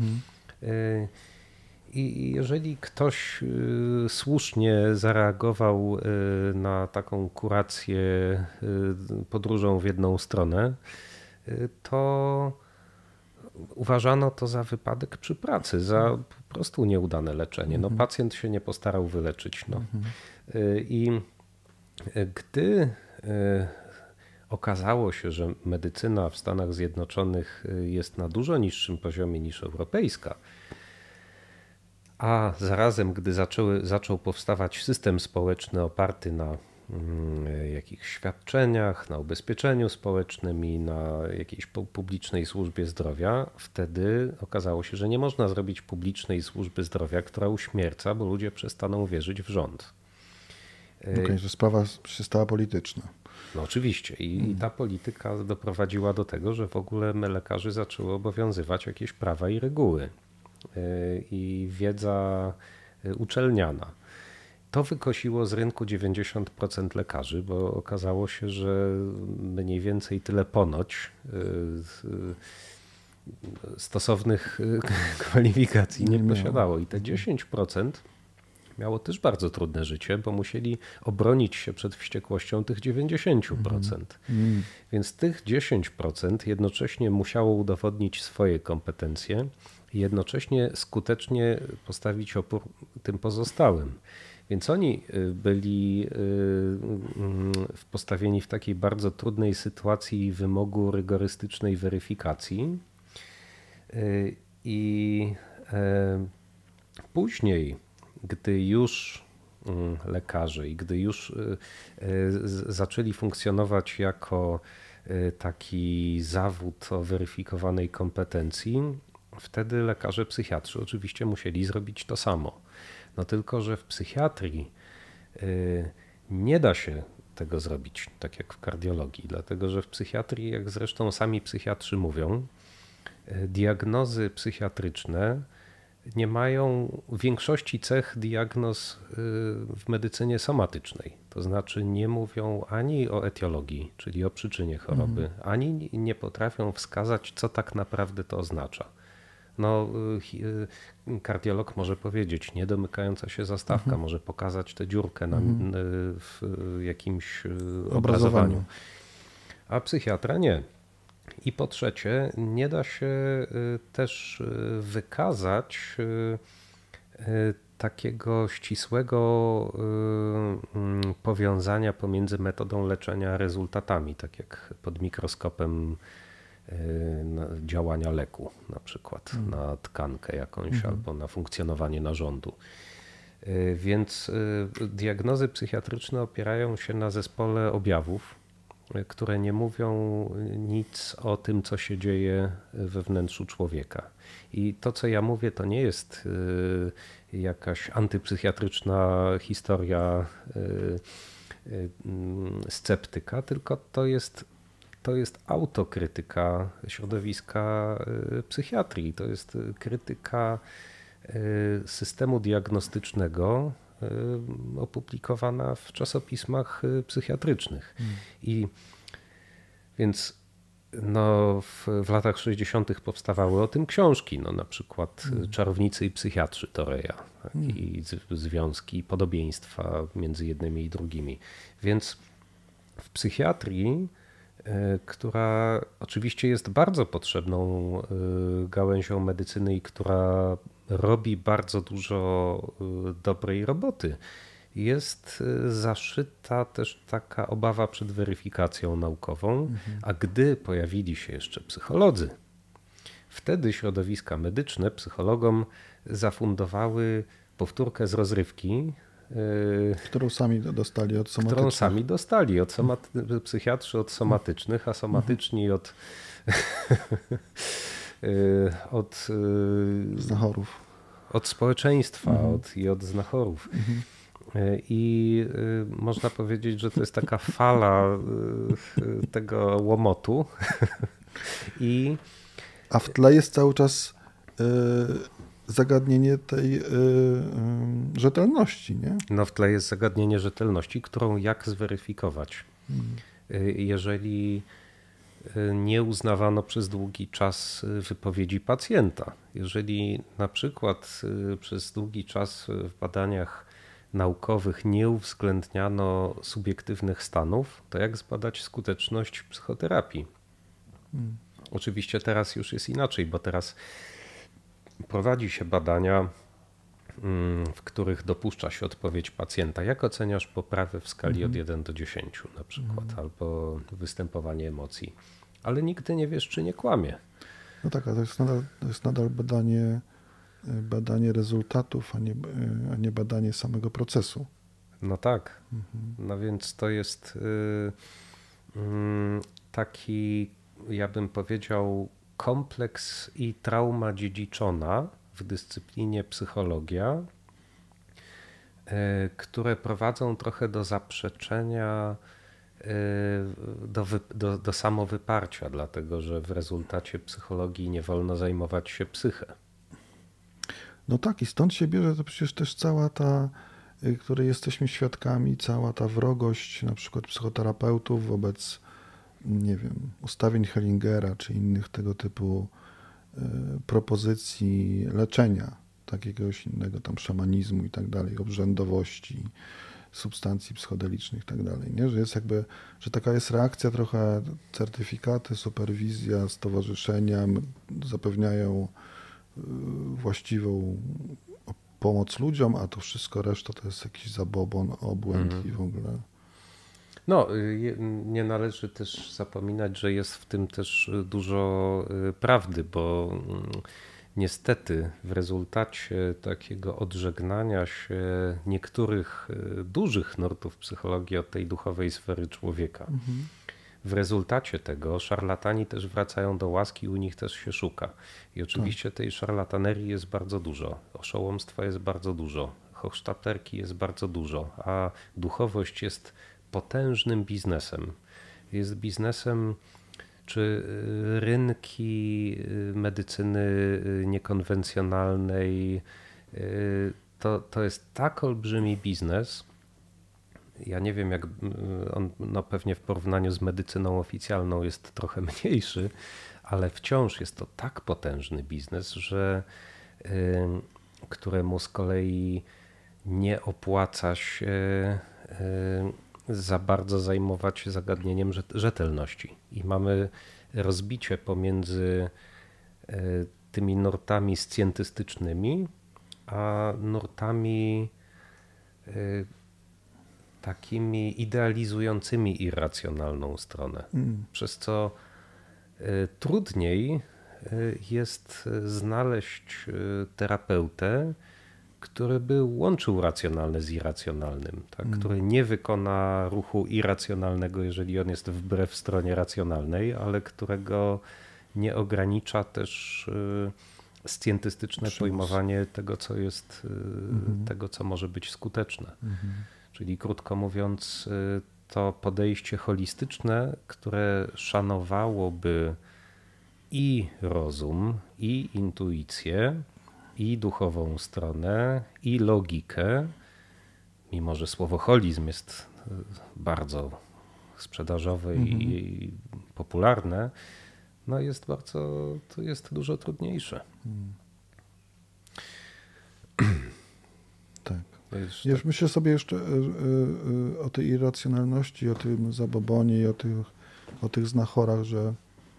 I jeżeli ktoś słusznie zareagował na taką kurację podróżą w jedną stronę, to uważano to za wypadek przy pracy, za po prostu nieudane leczenie. Pacjent się nie postarał wyleczyć. I gdy okazało się, że medycyna w Stanach Zjednoczonych jest na dużo niższym poziomie niż europejska, A zarazem, gdy zaczął powstawać system społeczny oparty na jakichś świadczeniach, na ubezpieczeniu społecznym i na jakiejś publicznej służbie zdrowia, wtedy okazało się, że nie można zrobić publicznej służby zdrowia, która uśmierca, bo ludzie przestaną wierzyć w rząd. Okej, że sprawa się stała polityczna. No oczywiście. I ta polityka doprowadziła do tego, że w ogóle lekarzy zaczęły obowiązywać jakieś prawa i reguły. I wiedza uczelniana. To wykosiło z rynku 90% lekarzy, bo okazało się, że mniej więcej tyle ponoć stosownych kwalifikacji nie posiadało. I te 10% miało też bardzo trudne życie, bo musieli obronić się przed wściekłością tych 90%. Więc tych 10% jednocześnie musiało udowodnić swoje kompetencje i jednocześnie skutecznie postawić opór tym pozostałym. Więc oni byli postawieni w takiej bardzo trudnej sytuacji wymogu rygorystycznej weryfikacji. I później, gdy już lekarze i gdy już zaczęli funkcjonować jako taki zawód o weryfikowanej kompetencji, wtedy lekarze psychiatrzy oczywiście musieli zrobić to samo. No tylko, że w psychiatrii nie da się tego zrobić tak jak w kardiologii, dlatego że w psychiatrii, jak zresztą sami psychiatrzy mówią, diagnozy psychiatryczne nie mają większości cech diagnoz w medycynie somatycznej. To znaczy nie mówią ani o etiologii, czyli o przyczynie choroby, ani nie potrafią wskazać, co tak naprawdę to oznacza. No, kardiolog może powiedzieć, niedomykająca się zastawka, może pokazać tę dziurkę w jakimś obrazowaniu, a psychiatra nie. I po trzecie, nie da się też wykazać takiego ścisłego powiązania pomiędzy metodą leczenia a rezultatami, tak jak pod mikroskopem działania leku, na przykład na tkankę jakąś albo na funkcjonowanie narządu. Więc diagnozy psychiatryczne opierają się na zespole objawów, które nie mówią nic o tym, co się dzieje we wnętrzu człowieka. I to, co ja mówię, to nie jest jakaś antypsychiatryczna historia sceptyka, tylko to jest autokrytyka środowiska psychiatrii. To jest krytyka systemu diagnostycznego opublikowana w czasopismach psychiatrycznych. I więc no, w latach 60. powstawały o tym książki, no, na przykład Czarownicy i psychiatrzy Toreya, i związki, podobieństwa między jednymi i drugimi. Więc w psychiatrii, która oczywiście jest bardzo potrzebną gałęzią medycyny i która robi bardzo dużo dobrej roboty, jest zaszyta też taka obawa przed weryfikacją naukową, a gdy pojawili się jeszcze psycholodzy, wtedy środowiska medyczne psychologom zafundowały powtórkę z rozrywki, którą sami dostali od somatycznych. Którą sami dostali od psychiatrzy od somatycznych, a somatyczni od znachorów. Od społeczeństwa i od znachorów. I można powiedzieć, że to jest taka fala tego łomotu. A w tle jest cały czas zagadnienie tej rzetelności, nie? No w tle jest zagadnienie rzetelności, którą jak zweryfikować. Jeżeli nie uznawano przez długi czas wypowiedzi pacjenta, jeżeli na przykład przez długi czas w badaniach naukowych nie uwzględniano subiektywnych stanów, to jak zbadać skuteczność psychoterapii? Oczywiście teraz już jest inaczej, bo teraz prowadzi się badania, w których dopuszcza się odpowiedź pacjenta. Jak oceniasz poprawę w skali od 1 do 10 na przykład, albo występowanie emocji, ale nigdy nie wiesz, czy nie kłamie. No tak, ale to jest nadal badanie badanie rezultatów, a nie badanie samego procesu. No tak. No więc to jest taki, ja bym powiedział, kompleks i trauma dziedziczona w dyscyplinie psychologia, które prowadzą trochę do zaprzeczenia, do samowyparcia, dlatego że w rezultacie psychologii nie wolno zajmować się psychę. No tak, i stąd się bierze to przecież też cała ta, której jesteśmy świadkami, cała ta wrogość na przykład psychoterapeutów wobec, nie wiem, ustawień Hellingera czy innych tego typu propozycji leczenia, takiegoś innego tam szamanizmu i tak dalej, obrzędowości, substancji psychodelicznych i tak dalej, nie? Że jest jakby, że taka jest reakcja trochę, certyfikaty, superwizja, stowarzyszenia zapewniają właściwą pomoc ludziom, a to wszystko reszta to jest jakiś zabobon, obłęd i w ogóle. No, nie należy też zapominać, że jest w tym też dużo prawdy, bo niestety w rezultacie takiego odżegnania się niektórych dużych nurtów psychologii od tej duchowej sfery człowieka, w rezultacie tego szarlatani też wracają do łaski, u nich też się szuka. I oczywiście tej szarlatanerii jest bardzo dużo, oszołomstwa jest bardzo dużo, hochsztaplerki jest bardzo dużo, a duchowość jest potężnym biznesem. Jest biznesem, czy rynki medycyny niekonwencjonalnej, to jest tak olbrzymi biznes. Ja nie wiem, jak on, no pewnie w porównaniu z medycyną oficjalną jest trochę mniejszy, ale wciąż jest to tak potężny biznes, że któremu z kolei nie opłaca się za bardzo zajmować się zagadnieniem rzetelności. I mamy rozbicie pomiędzy tymi nurtami scjentystycznymi, a nurtami takimi idealizującymi irracjonalną stronę. Przez co trudniej jest znaleźć terapeutę, który by łączył racjonalne z irracjonalnym, tak? Który nie wykona ruchu irracjonalnego, jeżeli on jest wbrew stronie racjonalnej, ale którego nie ogranicza też scjentystyczne pojmowanie tego, co jest, tego, co może być skuteczne. Czyli krótko mówiąc, to podejście holistyczne, które szanowałoby i rozum, i intuicję, i duchową stronę, i logikę, mimo że słowo holizm jest bardzo sprzedażowe i popularne, no jest bardzo, to jest dużo trudniejsze. Tak. Wiesz, myślę sobie jeszcze o tej irracjonalności, o tym zabobonie i o tych znachorach, że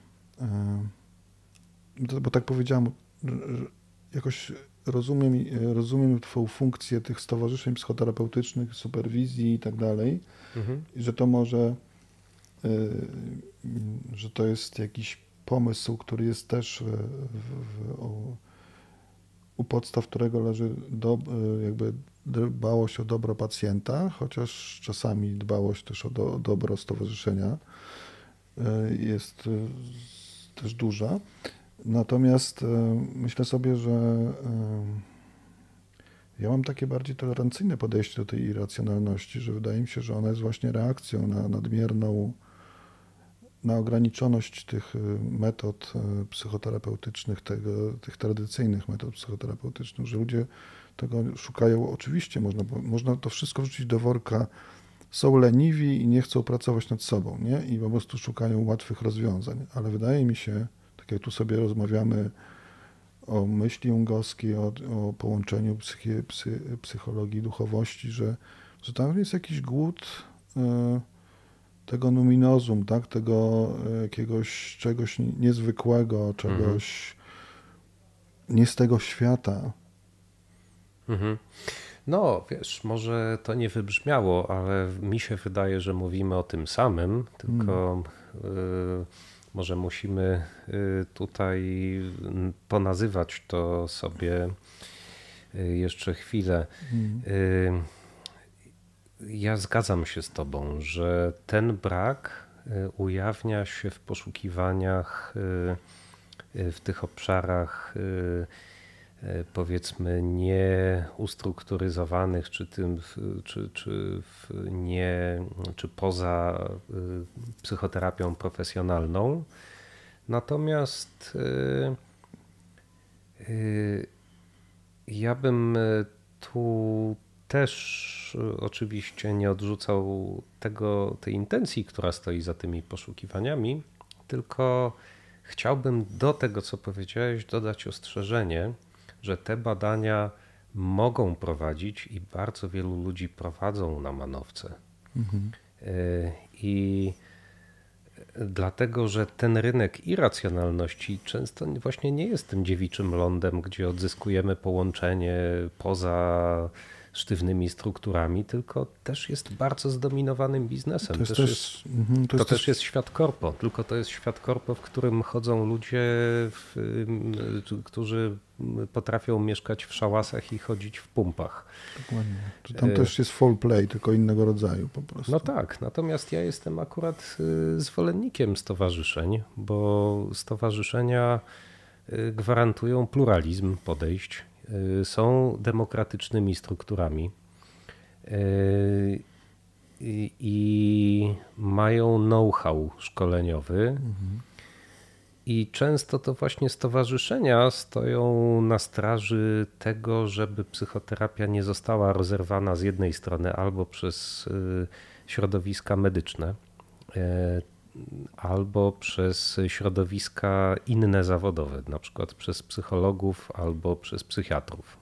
bo tak powiedziałem, że jakoś rozumiem twoją funkcję tych stowarzyszeń psychoterapeutycznych, superwizji i tak dalej, i że to może, że to jest jakiś pomysł, który jest też u podstaw którego leży jakby dbałość o dobro pacjenta, chociaż czasami dbałość też o dobro stowarzyszenia jest też duża. Natomiast myślę sobie, że ja mam takie bardziej tolerancyjne podejście do tej irracjonalności, że wydaje mi się, że ona jest właśnie reakcją na nadmierną, na ograniczoność tych metod psychoterapeutycznych, tych tradycyjnych metod psychoterapeutycznych, że ludzie tego szukają. Oczywiście można to wszystko wrzucić do worka, są leniwi i nie chcą pracować nad sobą, nie? I po prostu szukają łatwych rozwiązań, ale wydaje mi się, tak jak tu sobie rozmawiamy o myśli jungowskiej, o połączeniu psychologii i duchowości, że tam jest jakiś głód tego numinozum, tak? Tego jakiegoś czegoś niezwykłego, czegoś nie z tego świata. No, wiesz, może to nie wybrzmiało, ale mi się wydaje, że mówimy o tym samym, tylko Może musimy tutaj ponazywać to sobie jeszcze chwilę. Ja zgadzam się z tobą, że ten brak ujawnia się w poszukiwaniach w tych obszarach powiedzmy nieustrukturyzowanych, czy poza psychoterapią profesjonalną. Natomiast ja bym tu też oczywiście nie odrzucał tej intencji, która stoi za tymi poszukiwaniami, tylko chciałbym do tego, co powiedziałeś, dodać ostrzeżenie, że te badania mogą prowadzić i bardzo wielu ludzi prowadzą na manowce. I dlatego, że ten rynek irracjonalności często właśnie nie jest tym dziewiczym lądem, gdzie odzyskujemy połączenie poza sztywnymi strukturami, tylko też jest bardzo zdominowanym biznesem. To też jest świat korpo, tylko to jest świat korpo, w którym chodzą ludzie, którzy potrafią mieszkać w szałasach i chodzić w pumpach. Dokładnie. Tam też jest foul play, tylko innego rodzaju po prostu. No tak, natomiast ja jestem akurat zwolennikiem stowarzyszeń, bo stowarzyszenia gwarantują pluralizm podejść, są demokratycznymi strukturami i mają know-how szkoleniowy. I często to właśnie stowarzyszenia stoją na straży tego, żeby psychoterapia nie została rozerwana z jednej strony albo przez środowiska medyczne, albo przez środowiska inne zawodowe, na przykład przez psychologów albo przez psychiatrów.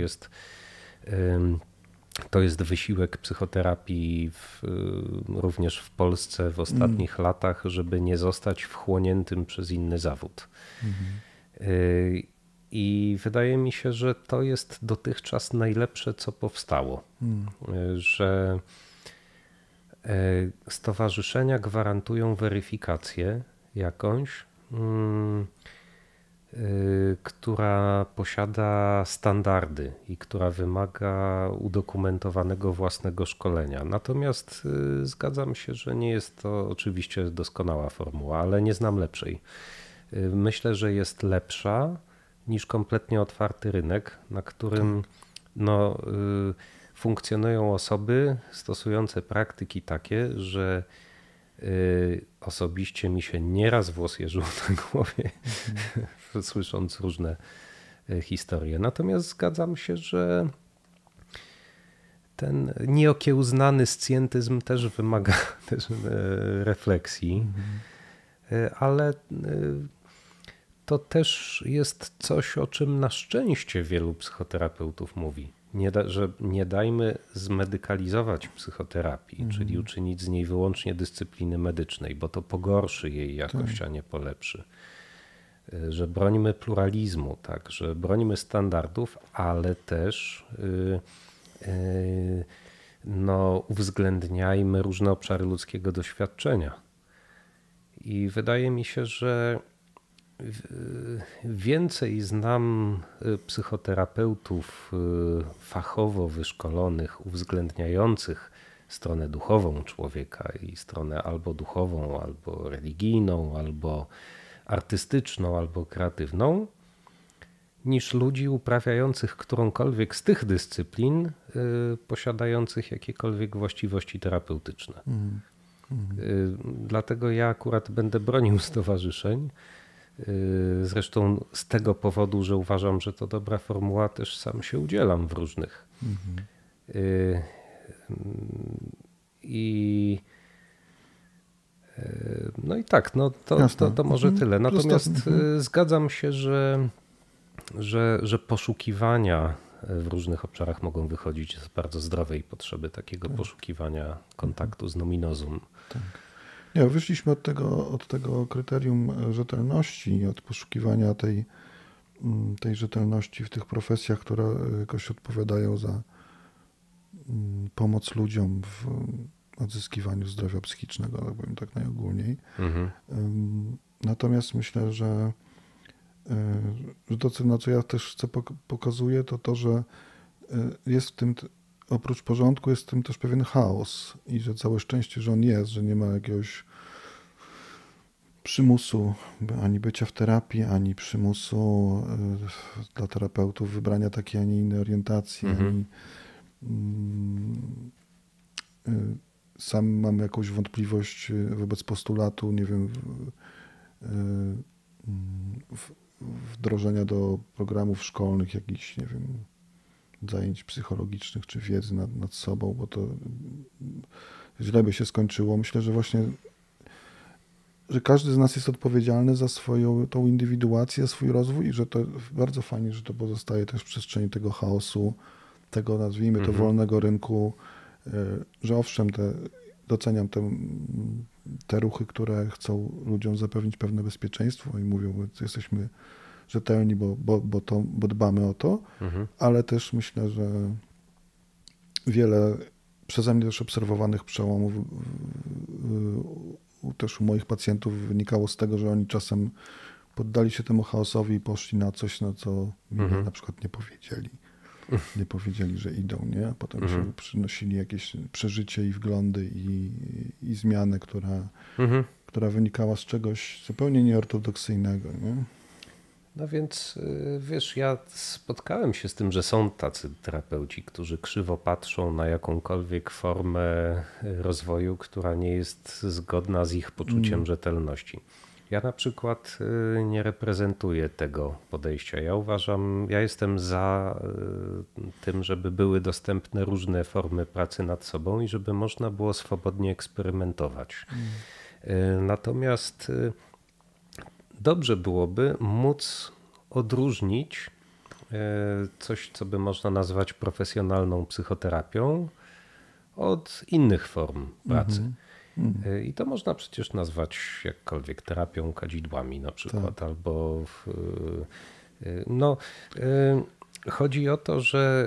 To jest wysiłek psychoterapii również w Polsce w ostatnich latach, żeby nie zostać wchłoniętym przez inny zawód. I wydaje mi się, że to jest dotychczas najlepsze, co powstało. Że stowarzyszenia gwarantują weryfikację jakąś, która posiada standardy i która wymaga udokumentowanego własnego szkolenia. Natomiast zgadzam się, że nie jest to oczywiście doskonała formuła, ale nie znam lepszej. Myślę, że jest lepsza niż kompletnie otwarty rynek, na którym funkcjonują osoby stosujące praktyki takie, że osobiście mi się nieraz włos jeżył na głowie, słysząc różne historie. Natomiast zgadzam się, że ten nieokiełznany scjentyzm też wymaga refleksji, ale to też jest coś, o czym na szczęście wielu psychoterapeutów mówi. Że nie dajmy zmedykalizować psychoterapii, czyli uczynić z niej wyłącznie dyscypliny medycznej, bo to pogorszy jej jakość, a nie polepszy. Że brońmy pluralizmu, tak, że brońmy standardów, ale też uwzględniajmy różne obszary ludzkiego doświadczenia. I wydaje mi się, że więcej znam psychoterapeutów fachowo wyszkolonych, uwzględniających stronę duchową człowieka i stronę albo duchową, albo religijną, albo artystyczną, albo kreatywną, niż ludzi uprawiających którąkolwiek z tych dyscyplin, posiadających jakiekolwiek właściwości terapeutyczne. Dlatego ja akurat będę bronił stowarzyszeń. Zresztą z tego powodu, że uważam, że to dobra formuła, też sam się udzielam w różnych. No i tak, to może tyle. Natomiast zgadzam się, że poszukiwania w różnych obszarach mogą wychodzić z bardzo zdrowej potrzeby takiego poszukiwania kontaktu z nominozum. Tak. Nie, wyszliśmy od tego kryterium rzetelności, od poszukiwania tej rzetelności w tych profesjach, które jakoś odpowiadają za pomoc ludziom w odzyskiwaniu zdrowia psychicznego, tak powiem tak najogólniej. Natomiast myślę, że to, na co ja też chcę pokazuję, to, że jest w tym, oprócz porządku, jest w tym też pewien chaos i że całe szczęście, że on jest, że nie ma jakiegoś przymusu ani bycia w terapii, ani przymusu dla terapeutów wybrania takiej, a nie innej orientacji, ani sam mam jakąś wątpliwość wobec postulatu, nie wiem, wdrożenia do programów szkolnych jakichś, nie wiem, zajęć psychologicznych czy wiedzy nad sobą, bo to źle by się skończyło. Myślę, że właśnie, że każdy z nas jest odpowiedzialny za swoją tą indywiduację, swój rozwój i że to bardzo fajnie, że to pozostaje też w przestrzeni tego chaosu, tego nazwijmy to wolnego rynku, że owszem, doceniam te ruchy, które chcą ludziom zapewnić pewne bezpieczeństwo i mówią, że jesteśmy rzetelni, bo dbamy o to, ale też myślę, że wiele przeze mnie też obserwowanych przełomów też u moich pacjentów wynikało z tego, że oni czasem poddali się temu chaosowi i poszli na coś, na co na przykład nie powiedzieli. Nie powiedzieli, że idą, nie? A potem się przynosili jakieś przeżycie i wglądy i zmianę, która wynikała z czegoś zupełnie nieortodoksyjnego, nie? No więc wiesz, ja spotkałem się z tym, że są tacy terapeuci, którzy krzywo patrzą na jakąkolwiek formę rozwoju, która nie jest zgodna z ich poczuciem rzetelności. Ja na przykład nie reprezentuję tego podejścia. Ja jestem za tym, żeby były dostępne różne formy pracy nad sobą i żeby można było swobodnie eksperymentować. Natomiast dobrze byłoby móc odróżnić coś, co by można nazwać profesjonalną psychoterapią, od innych form pracy. I to można przecież nazwać jakkolwiek terapią kadzidłami na przykład, tak. Albo no, chodzi o to,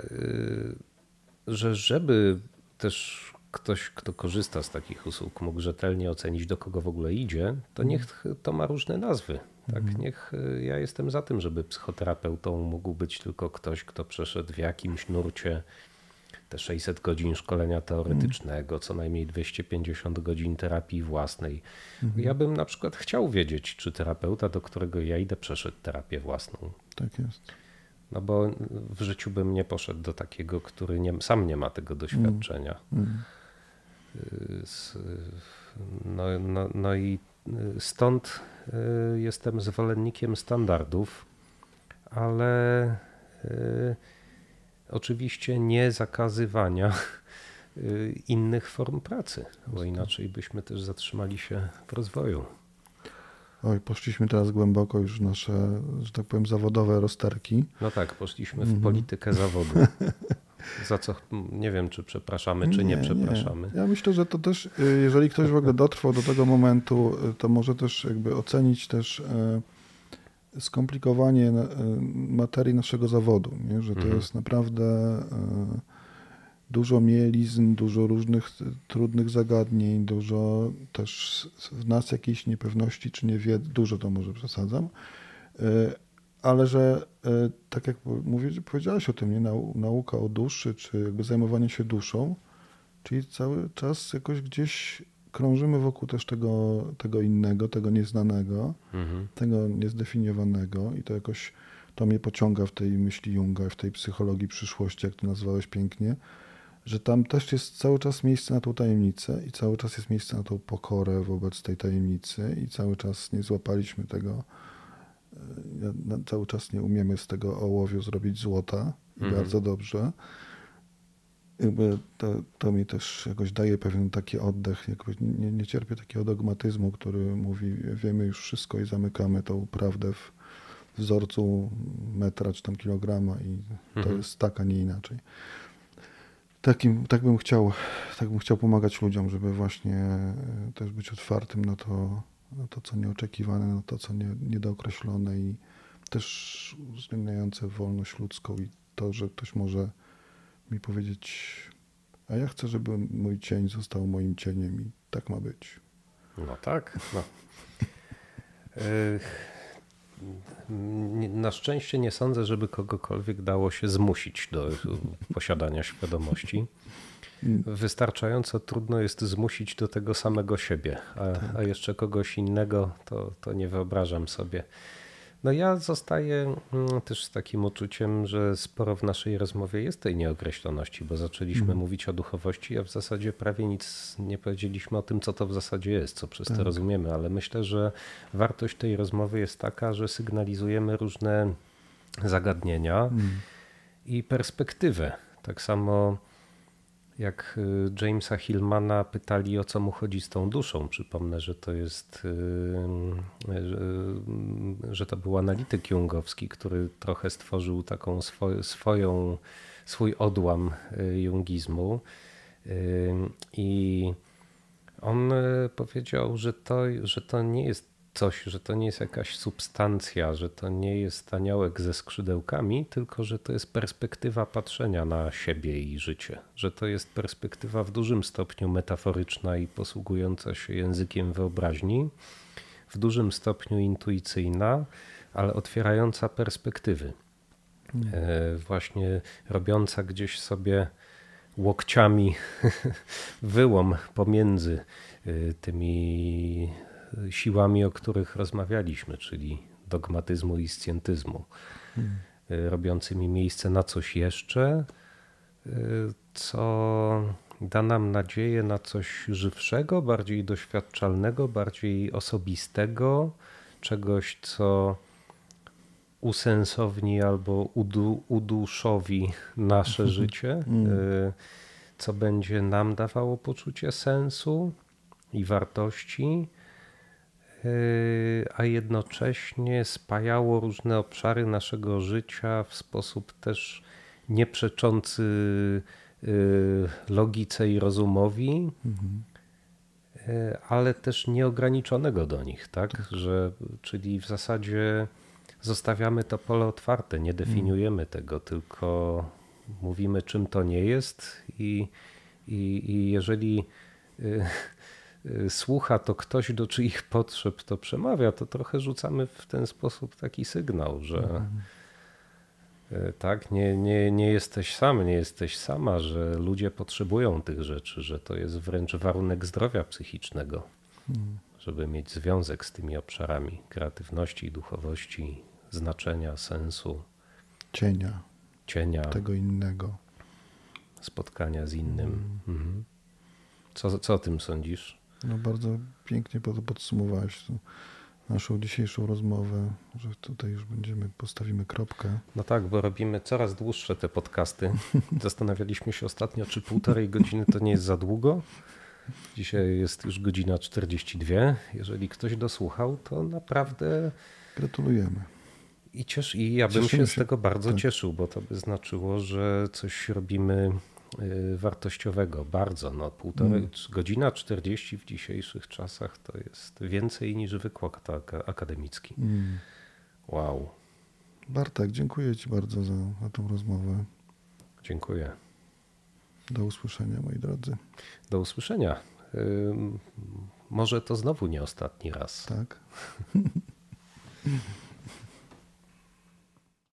że żeby też ktoś, kto korzysta z takich usług, mógł rzetelnie ocenić, do kogo w ogóle idzie, to niech to ma różne nazwy. Tak? Ja jestem za tym, żeby psychoterapeutą mógł być tylko ktoś, kto przeszedł w jakimś nurcie te 600 godzin szkolenia teoretycznego, co najmniej 250 godzin terapii własnej. Ja bym na przykład chciał wiedzieć, czy terapeuta, do którego ja idę, przeszedł terapię własną. Tak jest. No bo w życiu bym nie poszedł do takiego, który sam nie ma tego doświadczenia. No i stąd jestem zwolennikiem standardów, ale oczywiście nie zakazywania innych form pracy, bo inaczej byśmy też zatrzymali się w rozwoju. Oj, poszliśmy teraz głęboko już w nasze, że tak powiem, zawodowe rozterki. No tak, poszliśmy w politykę zawodu. Za co nie wiem, czy przepraszamy, czy nie przepraszamy. Ja myślę, że to też, jeżeli ktoś w ogóle dotrwał do tego momentu, to może też jakby ocenić też skomplikowanie materii naszego zawodu, nie? Że to jest naprawdę dużo mielizn, dużo różnych trudnych zagadnień, dużo też w nas jakiejś niepewności czy niewiedzy, dużo to może przesadzam, ale że tak jak powiedziałeś o tym, nie? Nauka o duszy, czy jakby zajmowanie się duszą, czyli cały czas jakoś gdzieś krążymy wokół też tego innego, tego nieznanego, tego niezdefiniowanego i to jakoś to mnie pociąga w tej myśli Junga, w tej psychologii przyszłości, jak to nazwałeś pięknie, że tam też jest cały czas miejsce na tą tajemnicę i cały czas jest miejsce na tą pokorę wobec tej tajemnicy i cały czas nie złapaliśmy tego, cały czas nie umiemy z tego ołowiu zrobić złota i bardzo dobrze. Jakby to mi też jakoś daje pewien taki oddech, jakby nie cierpię takiego dogmatyzmu, który mówi, wiemy już wszystko i zamykamy tą prawdę w wzorcu metra czy tam kilograma i to jest tak, a nie inaczej. Tak bym chciał pomagać ludziom, żeby właśnie też być otwartym na to co nieoczekiwane, na to, co niedookreślone i też uwzględniające wolność ludzką i to, że ktoś może mi powiedzieć, a ja chcę, żeby mój cień został moim cieniem i tak ma być. No tak. No. Na szczęście nie sądzę, żeby kogokolwiek dało się zmusić do posiadania świadomości. Wystarczająco trudno jest zmusić do tego samego siebie, a jeszcze kogoś innego to nie wyobrażam sobie. No ja zostaję też z takim uczuciem, że sporo w naszej rozmowie jest tej nieokreśloności, bo zaczęliśmy mówić o duchowości, a w zasadzie prawie nic nie powiedzieliśmy o tym, co to w zasadzie jest, co przez to rozumiemy, ale myślę, że wartość tej rozmowy jest taka, że sygnalizujemy różne zagadnienia i perspektywę. Tak samo jak Jamesa Hillmana pytali, o co mu chodzi z tą duszą. Przypomnę, że to jest, że to był analityk jungowski, który trochę stworzył taką swój odłam jungizmu. I on powiedział, że to nie jest coś, że to nie jest jakaś substancja, że to nie jest aniołek ze skrzydełkami, tylko że to jest perspektywa patrzenia na siebie i życie. Że to jest perspektywa w dużym stopniu metaforyczna i posługująca się językiem wyobraźni, w dużym stopniu intuicyjna, ale otwierająca perspektywy. Właśnie robiąca gdzieś sobie łokciami wyłom pomiędzy tymi siłami, o których rozmawialiśmy, czyli dogmatyzmu i scjentyzmu, robiącymi miejsce na coś jeszcze, co da nam nadzieję na coś żywszego, bardziej doświadczalnego, bardziej osobistego, czegoś, co usensowni albo uduszowi nasze życie, co będzie nam dawało poczucie sensu i wartości, a jednocześnie spajało różne obszary naszego życia w sposób też nieprzeczący logice i rozumowi, ale też nieograniczonego do nich, tak? Czyli w zasadzie zostawiamy to pole otwarte, nie definiujemy tego, tylko mówimy, czym to nie jest i jeżeli słucha to ktoś, do czyich potrzeb to przemawia, to trochę rzucamy w ten sposób taki sygnał, że tak, nie jesteś sam, nie jesteś sama, że ludzie potrzebują tych rzeczy, że to jest wręcz warunek zdrowia psychicznego, żeby mieć związek z tymi obszarami kreatywności, duchowości, znaczenia, sensu, cienia, tego innego, spotkania z innym. Co o tym sądzisz? No bardzo pięknie podsumowałeś naszą dzisiejszą rozmowę, że tutaj już postawimy kropkę. No tak, bo robimy coraz dłuższe te podcasty. Zastanawialiśmy się ostatnio, czy 1,5 godziny to nie jest za długo. Dzisiaj jest już godzina 42. Jeżeli ktoś dosłuchał, to naprawdę gratulujemy. I ja bym się z tego bardzo cieszył, bo to by znaczyło, że coś robimy wartościowego, bardzo. No, godzina 40 w dzisiejszych czasach to jest więcej niż wykład akademicki. Wow. Bartek, dziękuję Ci bardzo za tą rozmowę. Dziękuję. Do usłyszenia, moi drodzy. Do usłyszenia. Może to znowu nie ostatni raz. Tak.